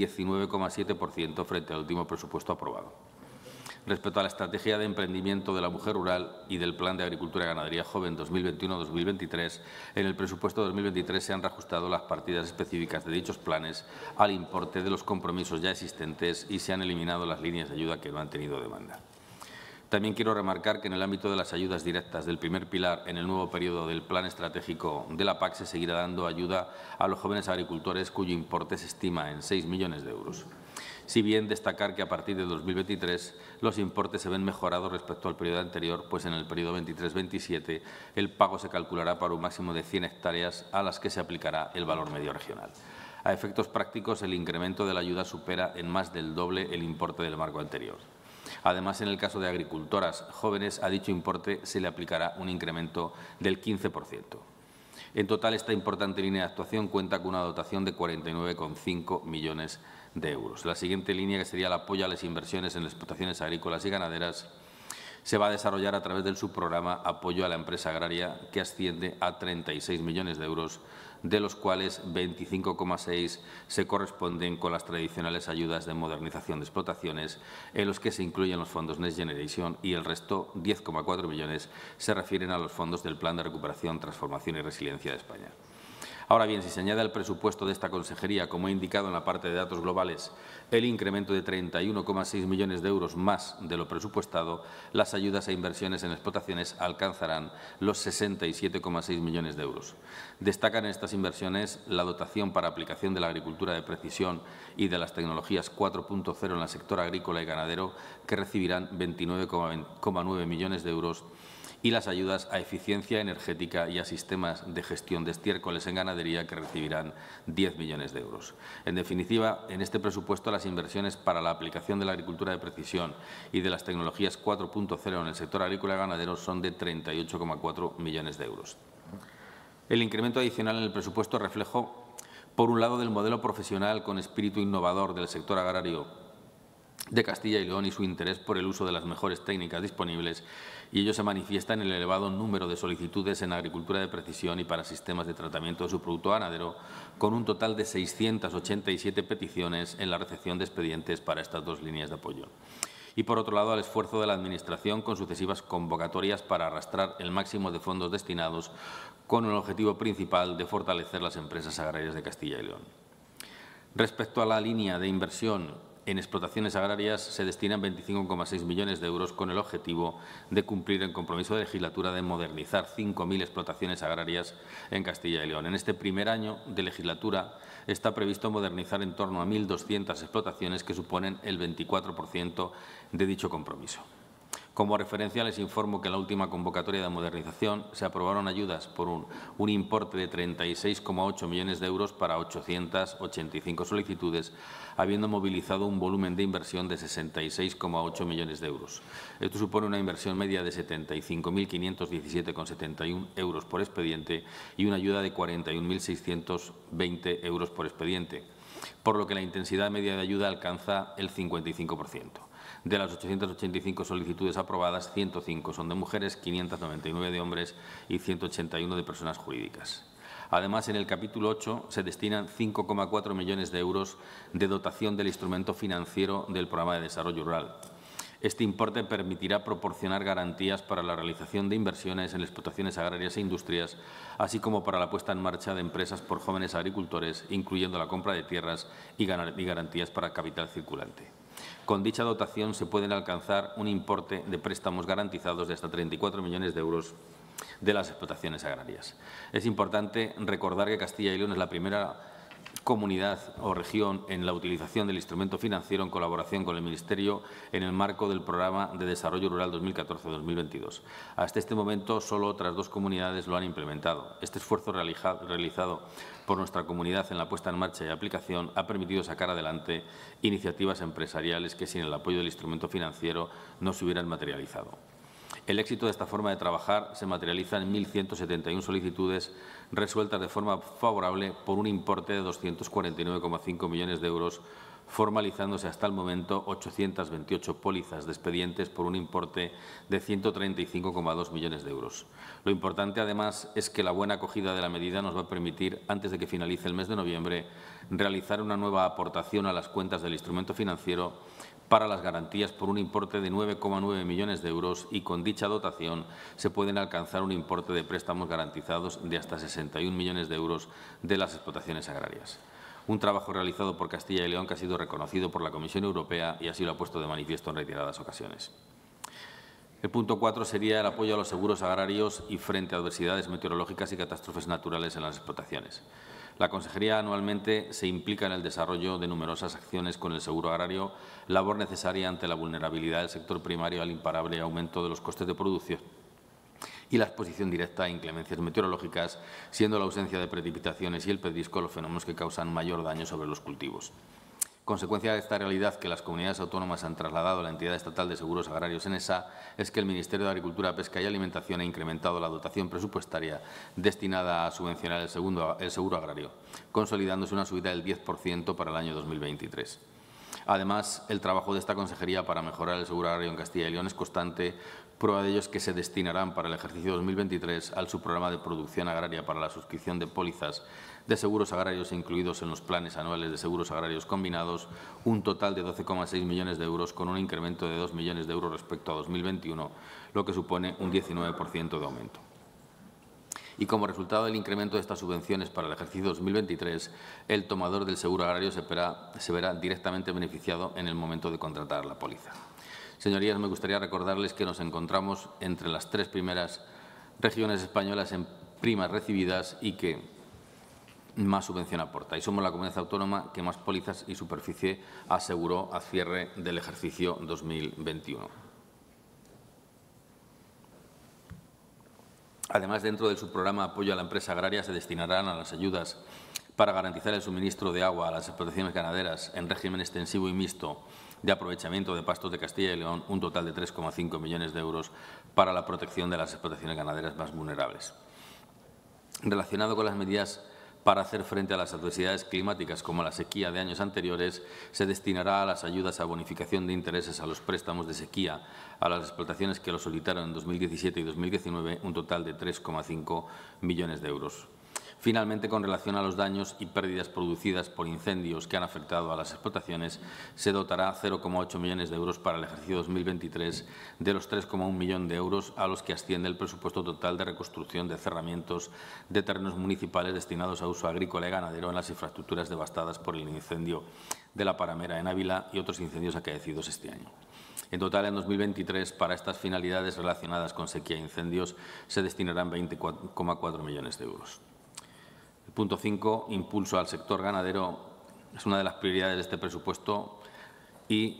19,7% frente al último presupuesto aprobado. Respecto a la estrategia de emprendimiento de la mujer rural y del Plan de Agricultura y Ganadería Joven 2021-2023, en el presupuesto de 2023 se han reajustado las partidas específicas de dichos planes al importe de los compromisos ya existentes y se han eliminado las líneas de ayuda que no han tenido demanda. También quiero remarcar que en el ámbito de las ayudas directas del primer pilar, en el nuevo periodo del Plan Estratégico de la PAC, se seguirá dando ayuda a los jóvenes agricultores, cuyo importe se estima en 6 millones de euros. Si bien destacar que a partir de 2023 los importes se ven mejorados respecto al periodo anterior, pues en el periodo 23-27 el pago se calculará para un máximo de 100 hectáreas a las que se aplicará el valor medio regional. A efectos prácticos, el incremento de la ayuda supera en más del doble el importe del marco anterior. Además, en el caso de agricultoras jóvenes, a dicho importe se le aplicará un incremento del 15%. En total, esta importante línea de actuación cuenta con una dotación de 49,5 millones de euros. La siguiente línea, que sería el apoyo a las inversiones en explotaciones agrícolas y ganaderas, se va a desarrollar a través del subprograma Apoyo a la Empresa Agraria, que asciende a 36 millones de euros, de los cuales 25,6 se corresponden con las tradicionales ayudas de modernización de explotaciones, en los que se incluyen los fondos Next Generation, y el resto, 10,4 millones, se refieren a los fondos del Plan de Recuperación, Transformación y Resiliencia de España. Ahora bien, si se añade al presupuesto de esta consejería, como he indicado en la parte de datos globales, el incremento de 31,6 millones de euros más de lo presupuestado, las ayudas a inversiones en explotaciones alcanzarán los 67,6 millones de euros. Destacan en estas inversiones la dotación para aplicación de la agricultura de precisión y de las tecnologías 4.0 en el sector agrícola y ganadero, que recibirán 29,9 millones de euros, y las ayudas a eficiencia energética y a sistemas de gestión de estiércoles en ganadería, que recibirán 10 millones de euros. En definitiva, en este presupuesto las inversiones para la aplicación de la agricultura de precisión y de las tecnologías 4.0 en el sector agrícola y ganadero son de 38,4 millones de euros. El incremento adicional en el presupuesto es reflejo, por un lado, del modelo profesional con espíritu innovador del sector agrario de Castilla y León y su interés por el uso de las mejores técnicas disponibles, y ello se manifiesta en el elevado número de solicitudes en agricultura de precisión y para sistemas de tratamiento de su producto ganadero, con un total de 687 peticiones en la recepción de expedientes para estas dos líneas de apoyo. Y, por otro lado, al esfuerzo de la Administración con sucesivas convocatorias para arrastrar el máximo de fondos destinados, con el objetivo principal de fortalecer las empresas agrarias de Castilla y León. Respecto a la línea de inversión en explotaciones agrarias, se destinan 25,6 millones de euros con el objetivo de cumplir el compromiso de legislatura de modernizar 5.000 explotaciones agrarias en Castilla y León. En este primer año de legislatura está previsto modernizar en torno a 1.200 explotaciones, que suponen el 24% de dicho compromiso. Como referencia, les informo que en la última convocatoria de modernización se aprobaron ayudas por un importe de 36,8 millones de euros para 885 solicitudes, habiendo movilizado un volumen de inversión de 66,8 millones de euros. Esto supone una inversión media de 75.517,71 euros por expediente y una ayuda de 41.620 euros por expediente, por lo que la intensidad media de ayuda alcanza el 55%. De las 885 solicitudes aprobadas, 105 son de mujeres, 599 de hombres y 181 de personas jurídicas. Además, en el capítulo 8 se destinan 5,4 millones de euros de dotación del instrumento financiero del Programa de Desarrollo Rural. Este importe permitirá proporcionar garantías para la realización de inversiones en explotaciones agrarias e industrias, así como para la puesta en marcha de empresas por jóvenes agricultores, incluyendo la compra de tierras y garantías para capital circulante. Con dicha dotación se pueden alcanzar un importe de préstamos garantizados de hasta 34 millones de euros de las explotaciones agrarias. Es importante recordar que Castilla y León es la primera comunidad o región en la utilización del instrumento financiero en colaboración con el Ministerio en el marco del Programa de Desarrollo Rural 2014-2022. Hasta este momento, solo otras 2 comunidades lo han implementado. Este esfuerzo realizado por nuestra comunidad en la puesta en marcha y aplicación ha permitido sacar adelante iniciativas empresariales que sin el apoyo del instrumento financiero no se hubieran materializado. El éxito de esta forma de trabajar se materializa en 1.171 solicitudes resueltas de forma favorable por un importe de 249,5 millones de euros, formalizándose hasta el momento 828 pólizas de expedientes por un importe de 135,2 millones de euros. Lo importante, además, es que la buena acogida de la medida nos va a permitir, antes de que finalice el mes de noviembre, realizar una nueva aportación a las cuentas del instrumento financiero para las garantías por un importe de 9,9 millones de euros y con dicha dotación se pueden alcanzar un importe de préstamos garantizados de hasta 61 millones de euros de las explotaciones agrarias. Un trabajo realizado por Castilla y León que ha sido reconocido por la Comisión Europea y así lo ha puesto de manifiesto en reiteradas ocasiones. El punto 4 sería el apoyo a los seguros agrarios y frente a adversidades meteorológicas y catástrofes naturales en las explotaciones. La Consejería anualmente se implica en el desarrollo de numerosas acciones con el seguro agrario, labor necesaria ante la vulnerabilidad del sector primario al imparable aumento de los costes de producción y la exposición directa a inclemencias meteorológicas, siendo la ausencia de precipitaciones y el pedrisco los fenómenos que causan mayor daño sobre los cultivos. Consecuencia de esta realidad que las comunidades autónomas han trasladado a la Entidad Estatal de Seguros Agrarios ENESA es que el Ministerio de Agricultura, Pesca y Alimentación ha incrementado la dotación presupuestaria destinada a subvencionar el seguro agrario, consolidándose una subida del 10% para el año 2023. Además, el trabajo de esta consejería para mejorar el seguro agrario en Castilla y León es constante. Prueba de ello es que se destinarán para el ejercicio 2023 al subprograma de producción agraria para la suscripción de pólizas de seguros agrarios incluidos en los planes anuales de seguros agrarios combinados un total de 12,6 millones de euros con un incremento de 2 millones de euros respecto a 2021, lo que supone un 19% de aumento. Y como resultado del incremento de estas subvenciones para el ejercicio 2023, el tomador del seguro agrario se verá directamente beneficiado en el momento de contratar la póliza. Señorías, me gustaría recordarles que nos encontramos entre las 3 primeras regiones españolas en primas recibidas y que más subvención aporta. Y somos la comunidad autónoma que más pólizas y superficie aseguró a cierre del ejercicio 2021. Además, dentro del subprograma Apoyo a la Empresa Agraria se destinarán a las ayudas para garantizar el suministro de agua a las explotaciones ganaderas en régimen extensivo y mixto de aprovechamiento de pastos de Castilla y León un total de 3,5 millones de euros para la protección de las explotaciones ganaderas más vulnerables. Relacionado con las medidas para hacer frente a las adversidades climáticas como la sequía de años anteriores, se destinará a las ayudas a bonificación de intereses a los préstamos de sequía a las explotaciones que lo solicitaron en 2017 y 2019 un total de 3,5 millones de euros. Finalmente, con relación a los daños y pérdidas producidas por incendios que han afectado a las explotaciones, se dotará 0,8 millones de euros para el ejercicio 2023 de los 3,1 millones de euros a los que asciende el presupuesto total de reconstrucción de cerramientos de terrenos municipales destinados a uso agrícola y ganadero en las infraestructuras devastadas por el incendio de la Paramera en Ávila y otros incendios acaecidos este año. En total, en 2023, para estas finalidades relacionadas con sequía e incendios, se destinarán 20,4 millones de euros. El punto 5, impulso al sector ganadero, es una de las prioridades de este presupuesto y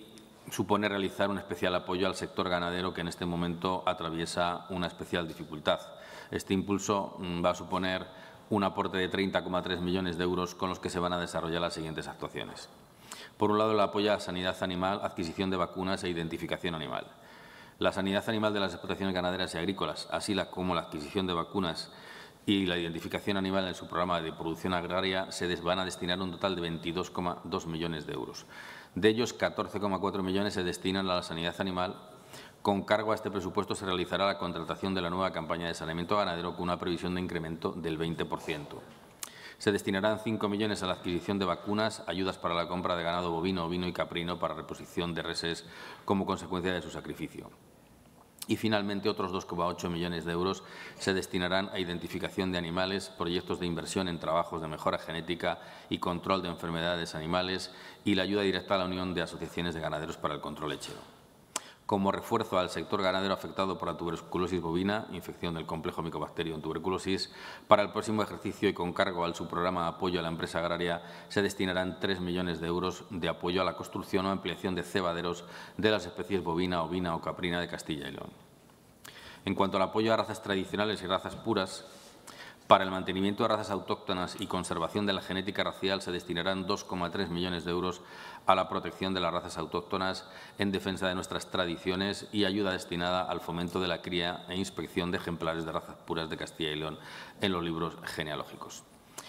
supone realizar un especial apoyo al sector ganadero que en este momento atraviesa una especial dificultad. Este impulso va a suponer un aporte de 30,3 millones de euros con los que se van a desarrollar las siguientes actuaciones. Por un lado, el apoyo a sanidad animal, adquisición de vacunas e identificación animal. La sanidad animal de las explotaciones ganaderas y agrícolas, así como la adquisición de vacunas y la identificación animal en su programa de producción agraria, se van a destinar un total de 22,2 millones de euros. De ellos, 14,4 millones se destinan a la sanidad animal. Con cargo a este presupuesto se realizará la contratación de la nueva campaña de saneamiento ganadero con una previsión de incremento del 20%. Se destinarán 5 millones a la adquisición de vacunas, ayudas para la compra de ganado bovino, ovino y caprino para reposición de reses como consecuencia de su sacrificio. Y, finalmente, otros 2,8 millones de euros se destinarán a identificación de animales, proyectos de inversión en trabajos de mejora genética y control de enfermedades animales y la ayuda directa a la Unión de Asociaciones de Ganaderos para el Control Lechero. Como refuerzo al sector ganadero afectado por la tuberculosis bovina, infección del complejo micobacterio en tuberculosis, para el próximo ejercicio y con cargo al subprograma Apoyo a la Empresa Agraria se destinarán 3 millones de euros de apoyo a la construcción o ampliación de cebaderos de las especies bovina, ovina o caprina de Castilla y León. En cuanto al apoyo a razas tradicionales y razas puras, para el mantenimiento de razas autóctonas y conservación de la genética racial se destinarán 2,3 millones de euros a la protección de las razas autóctonas en defensa de nuestras tradiciones y ayuda destinada al fomento de la cría e inspección de ejemplares de razas puras de Castilla y León en los libros genealógicos.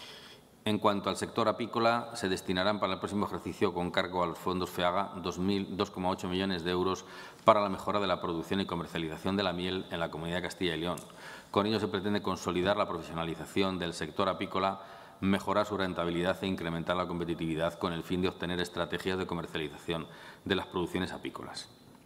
En cuanto al sector apícola, se destinarán para el próximo ejercicio con cargo a los fondos FEAGA 2,8 millones de euros para la mejora de la producción y comercialización de la miel en la Comunidad de Castilla y León. Con ello se pretende consolidar la profesionalización del sector apícola, mejorar su rentabilidad e incrementar la competitividad con el fin de obtener estrategias de comercialización de las producciones apícolas.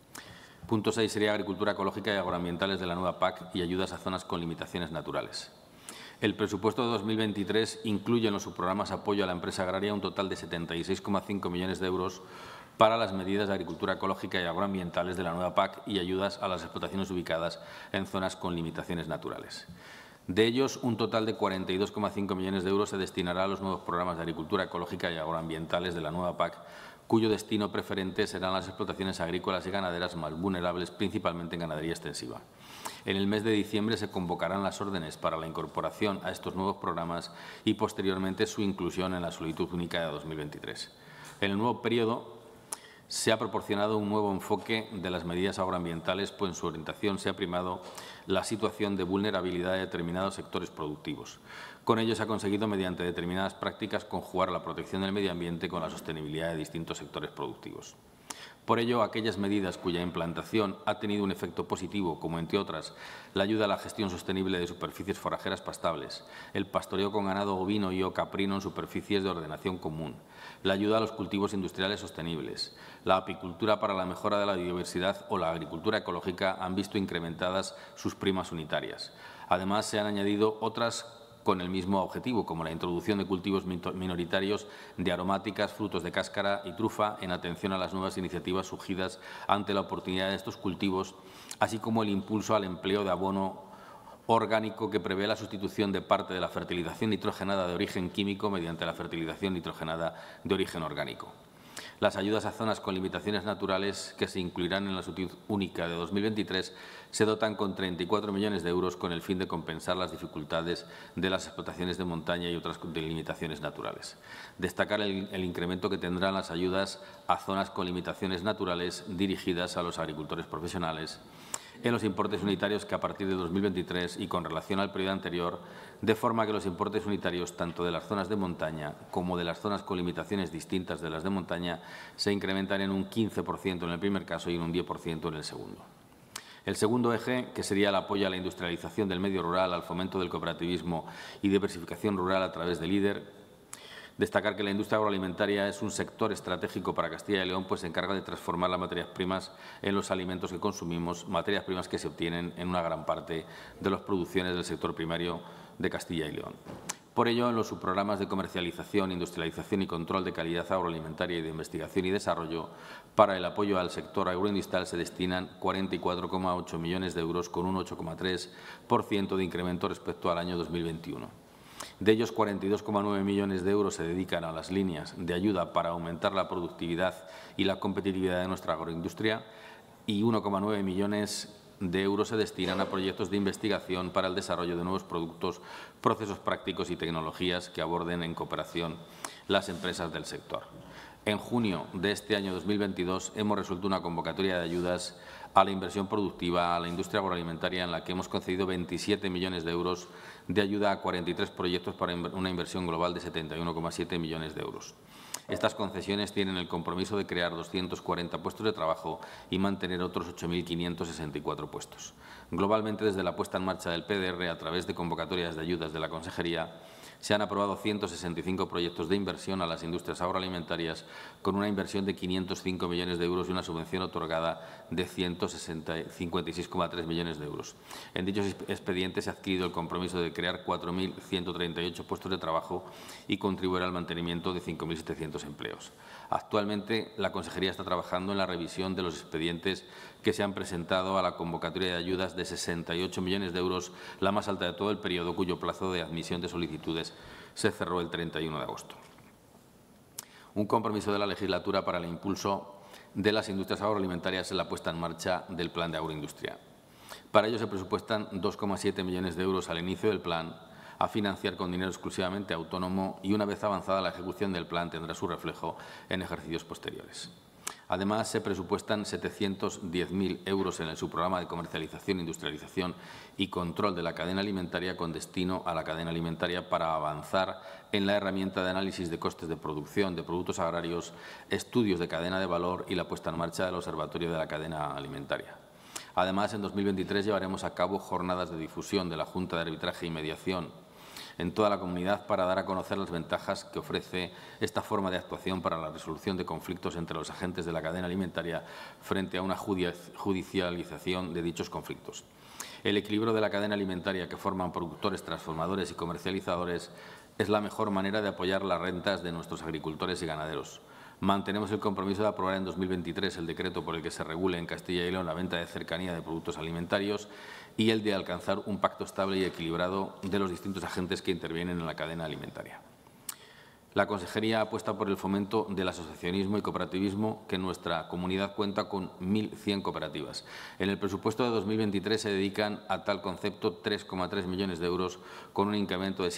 Punto 6 sería agricultura ecológica y agroambientales de la nueva PAC y ayudas a zonas con limitaciones naturales. El presupuesto de 2023 incluye en los subprogramas apoyo a la empresa agraria un total de 76,5 millones de euros para las medidas de agricultura ecológica y agroambientales de la nueva PAC y ayudas a las explotaciones ubicadas en zonas con limitaciones naturales. De ellos, un total de 42,5 millones de euros se destinará a los nuevos programas de agricultura ecológica y agroambientales de la nueva PAC, cuyo destino preferente serán las explotaciones agrícolas y ganaderas más vulnerables, principalmente en ganadería extensiva. En el mes de diciembre se convocarán las órdenes para la incorporación a estos nuevos programas y, posteriormente, su inclusión en la solicitud única de 2023. En el nuevo periodo se ha proporcionado un nuevo enfoque de las medidas agroambientales, pues en su orientación se ha primado la situación de vulnerabilidad de determinados sectores productivos. Con ello se ha conseguido, mediante determinadas prácticas, conjugar la protección del medio ambiente con la sostenibilidad de distintos sectores productivos. Por ello, aquellas medidas cuya implantación ha tenido un efecto positivo, como entre otras la ayuda a la gestión sostenible de superficies forrajeras pastables, el pastoreo con ganado ovino y o caprino en superficies de ordenación común, la ayuda a los cultivos industriales sostenibles, la apicultura para la mejora de la biodiversidad o la agricultura ecológica han visto incrementadas sus primas unitarias. Además, se han añadido otras con el mismo objetivo, como la introducción de cultivos minoritarios de aromáticas, frutos de cáscara y trufa, en atención a las nuevas iniciativas surgidas ante la oportunidad de estos cultivos, así como el impulso al empleo de abono orgánico que prevé la sustitución de parte de la fertilización nitrogenada de origen químico mediante la fertilización nitrogenada de origen orgánico. Las ayudas a zonas con limitaciones naturales, que se incluirán en la solicitud única de 2023, se dotan con 34 millones de euros con el fin de compensar las dificultades de las explotaciones de montaña y otras limitaciones naturales. Destacar el incremento que tendrán las ayudas a zonas con limitaciones naturales dirigidas a los agricultores profesionales en los importes unitarios que a partir de 2023 y con relación al periodo anterior, de forma que los importes unitarios tanto de las zonas de montaña como de las zonas con limitaciones distintas de las de montaña se incrementan en un 15% en el primer caso y en un 10% en el segundo. El segundo eje, que sería el apoyo a la industrialización del medio rural, al fomento del cooperativismo y diversificación rural a través de LEADER. Destacar que la industria agroalimentaria es un sector estratégico para Castilla y León, pues se encarga de transformar las materias primas en los alimentos que consumimos, materias primas que se obtienen en una gran parte de las producciones del sector primario de Castilla y León. Por ello, en los subprogramas de comercialización, industrialización y control de calidad agroalimentaria y de investigación y desarrollo, para el apoyo al sector agroindustrial se destinan 44,8 millones de euros con un 8,3% de incremento respecto al año 2021. De ellos, 42,9 millones de euros se dedican a las líneas de ayuda para aumentar la productividad y la competitividad de nuestra agroindustria y 1,9 millones de euros se destinan a proyectos de investigación para el desarrollo de nuevos productos, procesos prácticos y tecnologías que aborden en cooperación las empresas del sector. En junio de este año 2022 hemos resuelto una convocatoria de ayudas a la inversión productiva a la industria agroalimentaria en la que hemos concedido 27 millones de euros de ayuda a 43 proyectos para una inversión global de 71,7 millones de euros. Estas concesiones tienen el compromiso de crear 240 puestos de trabajo y mantener otros 8.564 puestos. Globalmente, desde la puesta en marcha del PDR, a través de convocatorias de ayudas de la Consejería, se han aprobado 165 proyectos de inversión a las industrias agroalimentarias con una inversión de 505 millones de euros y una subvención otorgada de 156,3 millones de euros. En dichos expedientes se ha adquirido el compromiso de crear 4.138 puestos de trabajo y contribuir al mantenimiento de 5.700 empleos. Actualmente, la Consejería está trabajando en la revisión de los expedientes que se han presentado a la convocatoria de ayudas de 68 millones de euros, la más alta de todo el periodo, cuyo plazo de admisión de solicitudes se cerró el 31 de agosto. Un compromiso de la legislatura para el impulso de las industrias agroalimentarias en la puesta en marcha del Plan de Agroindustria. Para ello se presupuestan 2,7 millones de euros al inicio del plan, a financiar con dinero exclusivamente autónomo y, una vez avanzada la ejecución del plan, tendrá su reflejo en ejercicios posteriores. Además, se presupuestan 710.000 euros en el subprograma de comercialización, industrialización y control de la cadena alimentaria con destino a la cadena alimentaria para avanzar en la herramienta de análisis de costes de producción de productos agrarios, estudios de cadena de valor y la puesta en marcha del Observatorio de la Cadena Alimentaria. Además, en 2023 llevaremos a cabo jornadas de difusión de la Junta de Arbitraje y Mediación en toda la comunidad para dar a conocer las ventajas que ofrece esta forma de actuación para la resolución de conflictos entre los agentes de la cadena alimentaria frente a una judicialización de dichos conflictos. El equilibrio de la cadena alimentaria que forman productores, transformadores y comercializadores es la mejor manera de apoyar las rentas de nuestros agricultores y ganaderos. Mantenemos el compromiso de aprobar en 2023 el decreto por el que se regule en Castilla y León la venta de cercanía de productos alimentarios y el de alcanzar un pacto estable y equilibrado de los distintos agentes que intervienen en la cadena alimentaria. La Consejería apuesta por el fomento del asociacionismo y cooperativismo, que en nuestra comunidad cuenta con 1.100 cooperativas. En el presupuesto de 2023 se dedican a tal concepto 3,3 millones de euros, con un incremento de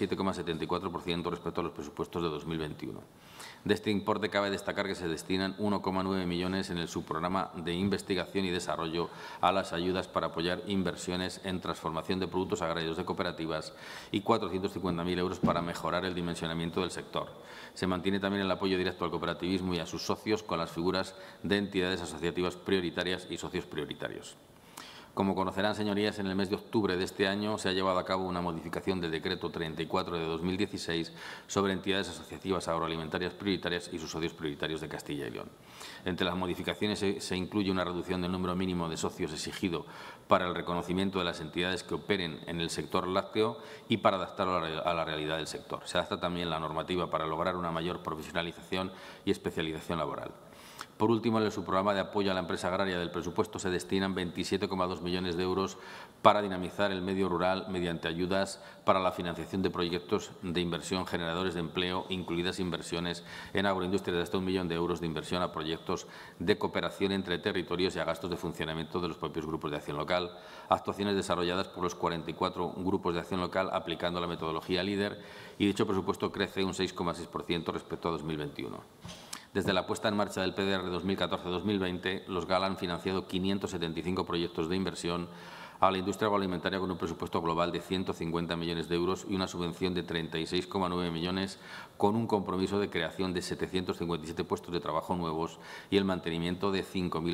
7,74% respecto a los presupuestos de 2021. De este importe cabe destacar que se destinan 1,9 millones en el subprograma de investigación y desarrollo a las ayudas para apoyar inversiones en transformación de productos agrarios de cooperativas y 450.000 euros para mejorar el dimensionamiento del sector. Se mantiene también el apoyo directo al cooperativismo y a sus socios con las figuras de entidades asociativas prioritarias y socios prioritarios. Como conocerán, señorías, en el mes de octubre de este año se ha llevado a cabo una modificación del Decreto 34 de 2016 sobre entidades asociativas agroalimentarias prioritarias y sus socios prioritarios de Castilla y León. Entre las modificaciones se incluye una reducción del número mínimo de socios exigido para el reconocimiento de las entidades que operen en el sector lácteo y para adaptarlo a la realidad del sector. Se adapta también la normativa para lograr una mayor profesionalización y especialización laboral. Por último, en el subprograma de apoyo a la empresa agraria del presupuesto se destinan 27,2 millones de euros para dinamizar el medio rural mediante ayudas para la financiación de proyectos de inversión generadores de empleo, incluidas inversiones en agroindustria de hasta 1 millón de euros de inversión a proyectos de cooperación entre territorios y a gastos de funcionamiento de los propios grupos de acción local, actuaciones desarrolladas por los 44 grupos de acción local aplicando la metodología LEADER, y dicho presupuesto crece un 6,6% respecto a 2021. Desde la puesta en marcha del PDR 2014-2020, los GAL han financiado 575 proyectos de inversión a la industria agroalimentaria con un presupuesto global de 150 millones de euros y una subvención de 36,9 millones, con un compromiso de creación de 757 puestos de trabajo nuevos y el mantenimiento de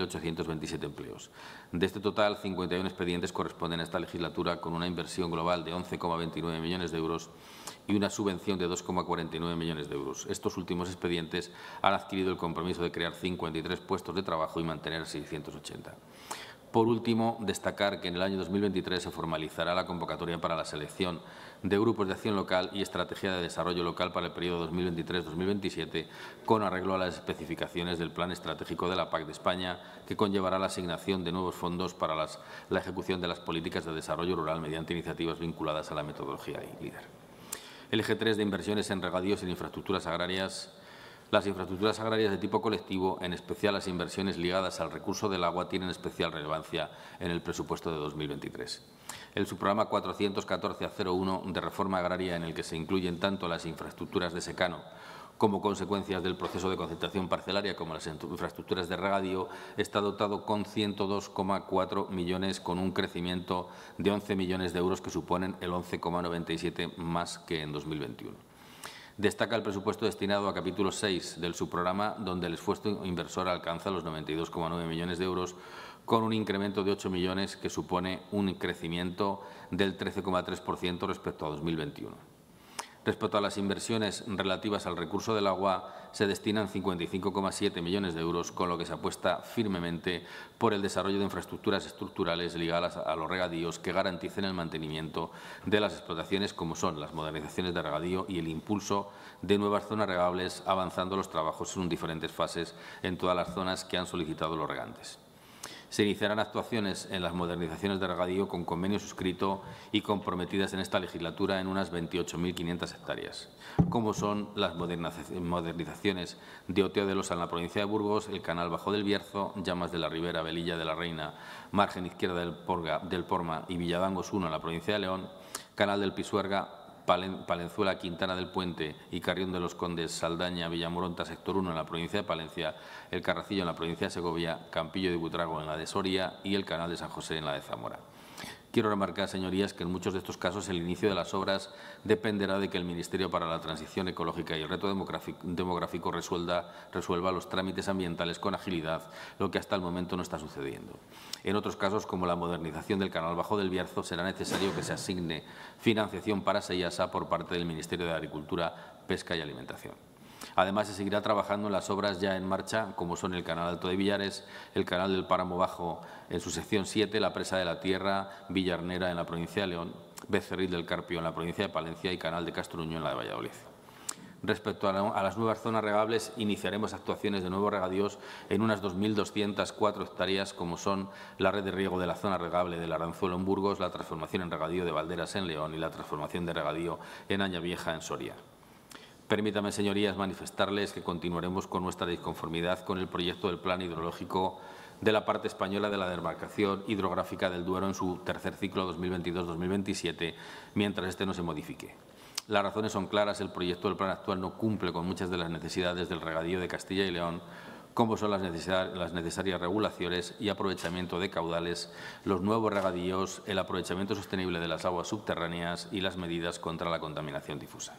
5.827 empleos. De este total, 51 expedientes corresponden a esta legislatura, con una inversión global de 11,29 millones de euros y una subvención de 2,49 millones de euros. Estos últimos expedientes han adquirido el compromiso de crear 53 puestos de trabajo y mantener 680. Por último, destacar que en el año 2023 se formalizará la convocatoria para la selección de grupos de acción local y estrategia de desarrollo local para el periodo 2023-2027, con arreglo a las especificaciones del Plan Estratégico de la PAC de España, que conllevará la asignación de nuevos fondos para la ejecución de las políticas de desarrollo rural mediante iniciativas vinculadas a la metodología LEADER. El eje 3 de inversiones en regadíos y en infraestructuras agrarias. Las infraestructuras agrarias de tipo colectivo, en especial las inversiones ligadas al recurso del agua, tienen especial relevancia en el presupuesto de 2023. El subprograma 414-01 de reforma agraria, en el que se incluyen tanto las infraestructuras de secano como consecuencias del proceso de concentración parcelaria, como las infraestructuras de regadío, está dotado con 102,4 millones, con un crecimiento de 11 millones de euros, que suponen el 11,97 más que en 2021. Destaca el presupuesto destinado a capítulo 6 del subprograma, donde el esfuerzo inversor alcanza los 92,9 millones de euros, con un incremento de 8 millones, que supone un crecimiento del 13,3% respecto a 2021. Respecto a las inversiones relativas al recurso del agua, se destinan 55,7 millones de euros, con lo que se apuesta firmemente por el desarrollo de infraestructuras estructurales ligadas a los regadíos que garanticen el mantenimiento de las explotaciones, como son las modernizaciones de regadío y el impulso de nuevas zonas regables, avanzando los trabajos en diferentes fases en todas las zonas que han solicitado los regantes. Se iniciarán actuaciones en las modernizaciones de regadío con convenio suscrito y comprometidas en esta legislatura en unas 28.500 hectáreas, como son las modernizaciones de Oteo de Losa en la provincia de Burgos, el Canal Bajo del Bierzo, Llamas de la Ribera, Velilla de la Reina, margen izquierda del Porma y Villadangos 1 en la provincia de León, Canal del Pisuerga, Palenzuela, Quintana del Puente y Carrión de los Condes, Saldaña, Villamoronta, sector 1 en la provincia de Palencia, el Carracillo en la provincia de Segovia, Campillo de Butrago en la de Soria y el Canal de San José en la de Zamora. Quiero remarcar, señorías, que en muchos de estos casos el inicio de las obras dependerá de que el Ministerio para la Transición Ecológica y el Reto Demográfico resuelva los trámites ambientales con agilidad, lo que hasta el momento no está sucediendo. En otros casos, como la modernización del Canal Bajo del Bierzo, será necesario que se asigne financiación para SEIASA por parte del Ministerio de Agricultura, Pesca y Alimentación. Además, se seguirá trabajando en las obras ya en marcha, como son el Canal Alto de Villares, el Canal del Páramo Bajo en su sección 7, la Presa de la Tierra, Villarnera en la provincia de León, Becerril del Carpio en la provincia de Palencia y Canal de Castruño en la de Valladolid. Respecto a las nuevas zonas regables, iniciaremos actuaciones de nuevos regadíos en unas 2.204 hectáreas, como son la red de riego de la zona regable del Aranzuelo en Burgos, la transformación en regadío de Valderas en León y la transformación de regadío en Añavieja en Soria. Permítanme, señorías, manifestarles que continuaremos con nuestra disconformidad con el proyecto del Plan hidrológico de la parte española de la demarcación hidrográfica del Duero en su tercer ciclo 2022-2027, mientras este no se modifique. Las razones son claras. El proyecto del plan actual no cumple con muchas de las necesidades del regadío de Castilla y León, como son las necesarias regulaciones y aprovechamiento de caudales, los nuevos regadíos, el aprovechamiento sostenible de las aguas subterráneas y las medidas contra la contaminación difusa.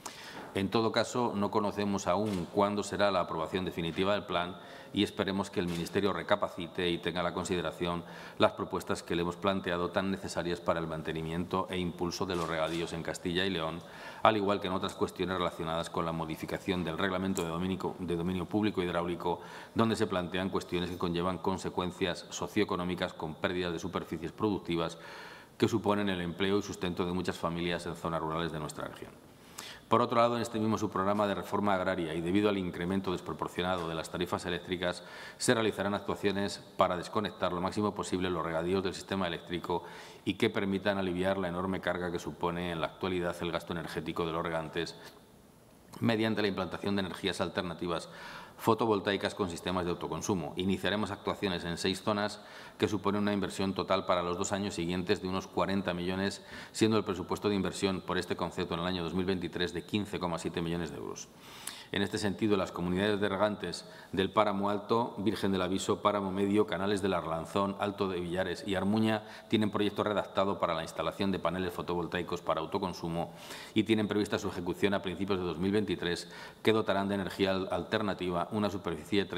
En todo caso, no conocemos aún cuándo será la aprobación definitiva del plan y esperemos que el Ministerio recapacite y tenga a la consideración las propuestas que le hemos planteado, tan necesarias para el mantenimiento e impulso de los regadíos en Castilla y León, al igual que en otras cuestiones relacionadas con la modificación del Reglamento de Dominio Público Hidráulico, donde se plantean cuestiones que conllevan consecuencias socioeconómicas con pérdidas de superficies productivas que suponen el empleo y sustento de muchas familias en zonas rurales de nuestra región. Por otro lado, en este mismo subprograma de reforma agraria y debido al incremento desproporcionado de las tarifas eléctricas, se realizarán actuaciones para desconectar lo máximo posible los regadíos del sistema eléctrico y que permitan aliviar la enorme carga que supone en la actualidad el gasto energético de los regantes mediante la implantación de energías alternativas fotovoltaicas con sistemas de autoconsumo. Iniciaremos actuaciones en 6 zonas que suponen una inversión total para los 2 años siguientes de unos 40 millones, siendo el presupuesto de inversión por este concepto en el año 2023 de 15,7 millones de euros. En este sentido, las comunidades de regantes del Páramo Alto, Virgen del Aviso, Páramo Medio, Canales del Arlanzón, Alto de Villares y Armuña tienen proyecto redactado para la instalación de paneles fotovoltaicos para autoconsumo y tienen prevista su ejecución a principios de 2023, que dotarán de energía alternativa una superficie de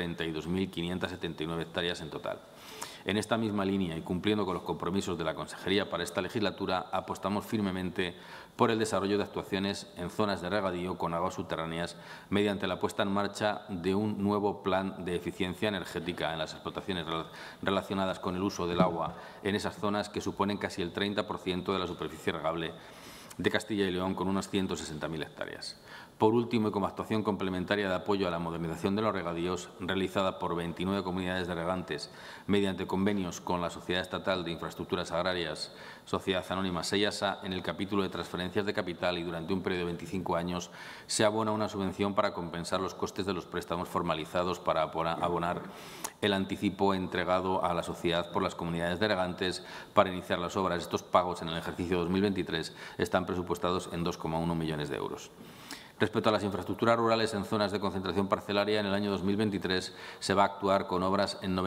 32.579 hectáreas en total. En esta misma línea y cumpliendo con los compromisos de la Consejería para esta legislatura, apostamos firmemente por el desarrollo de actuaciones en zonas de regadío con aguas subterráneas mediante la puesta en marcha de un nuevo plan de eficiencia energética en las explotaciones relacionadas con el uso del agua en esas zonas, que suponen casi el 30% de la superficie regable de Castilla y León, con unas 160.000 hectáreas. Por último, y como actuación complementaria de apoyo a la modernización de los regadíos, realizada por 29 comunidades de regantes mediante convenios con la Sociedad Estatal de Infraestructuras Agrarias, Sociedad Anónima SEIASA, en el capítulo de transferencias de capital y durante un periodo de 25 años se abona una subvención para compensar los costes de los préstamos formalizados para abonar el anticipo entregado a la sociedad por las comunidades de regantes para iniciar las obras. Estos pagos en el ejercicio 2023 están presupuestados en 2,1 millones de euros. Respecto a las infraestructuras rurales en zonas de concentración parcelaria, en el año 2023 se va a actuar con obras en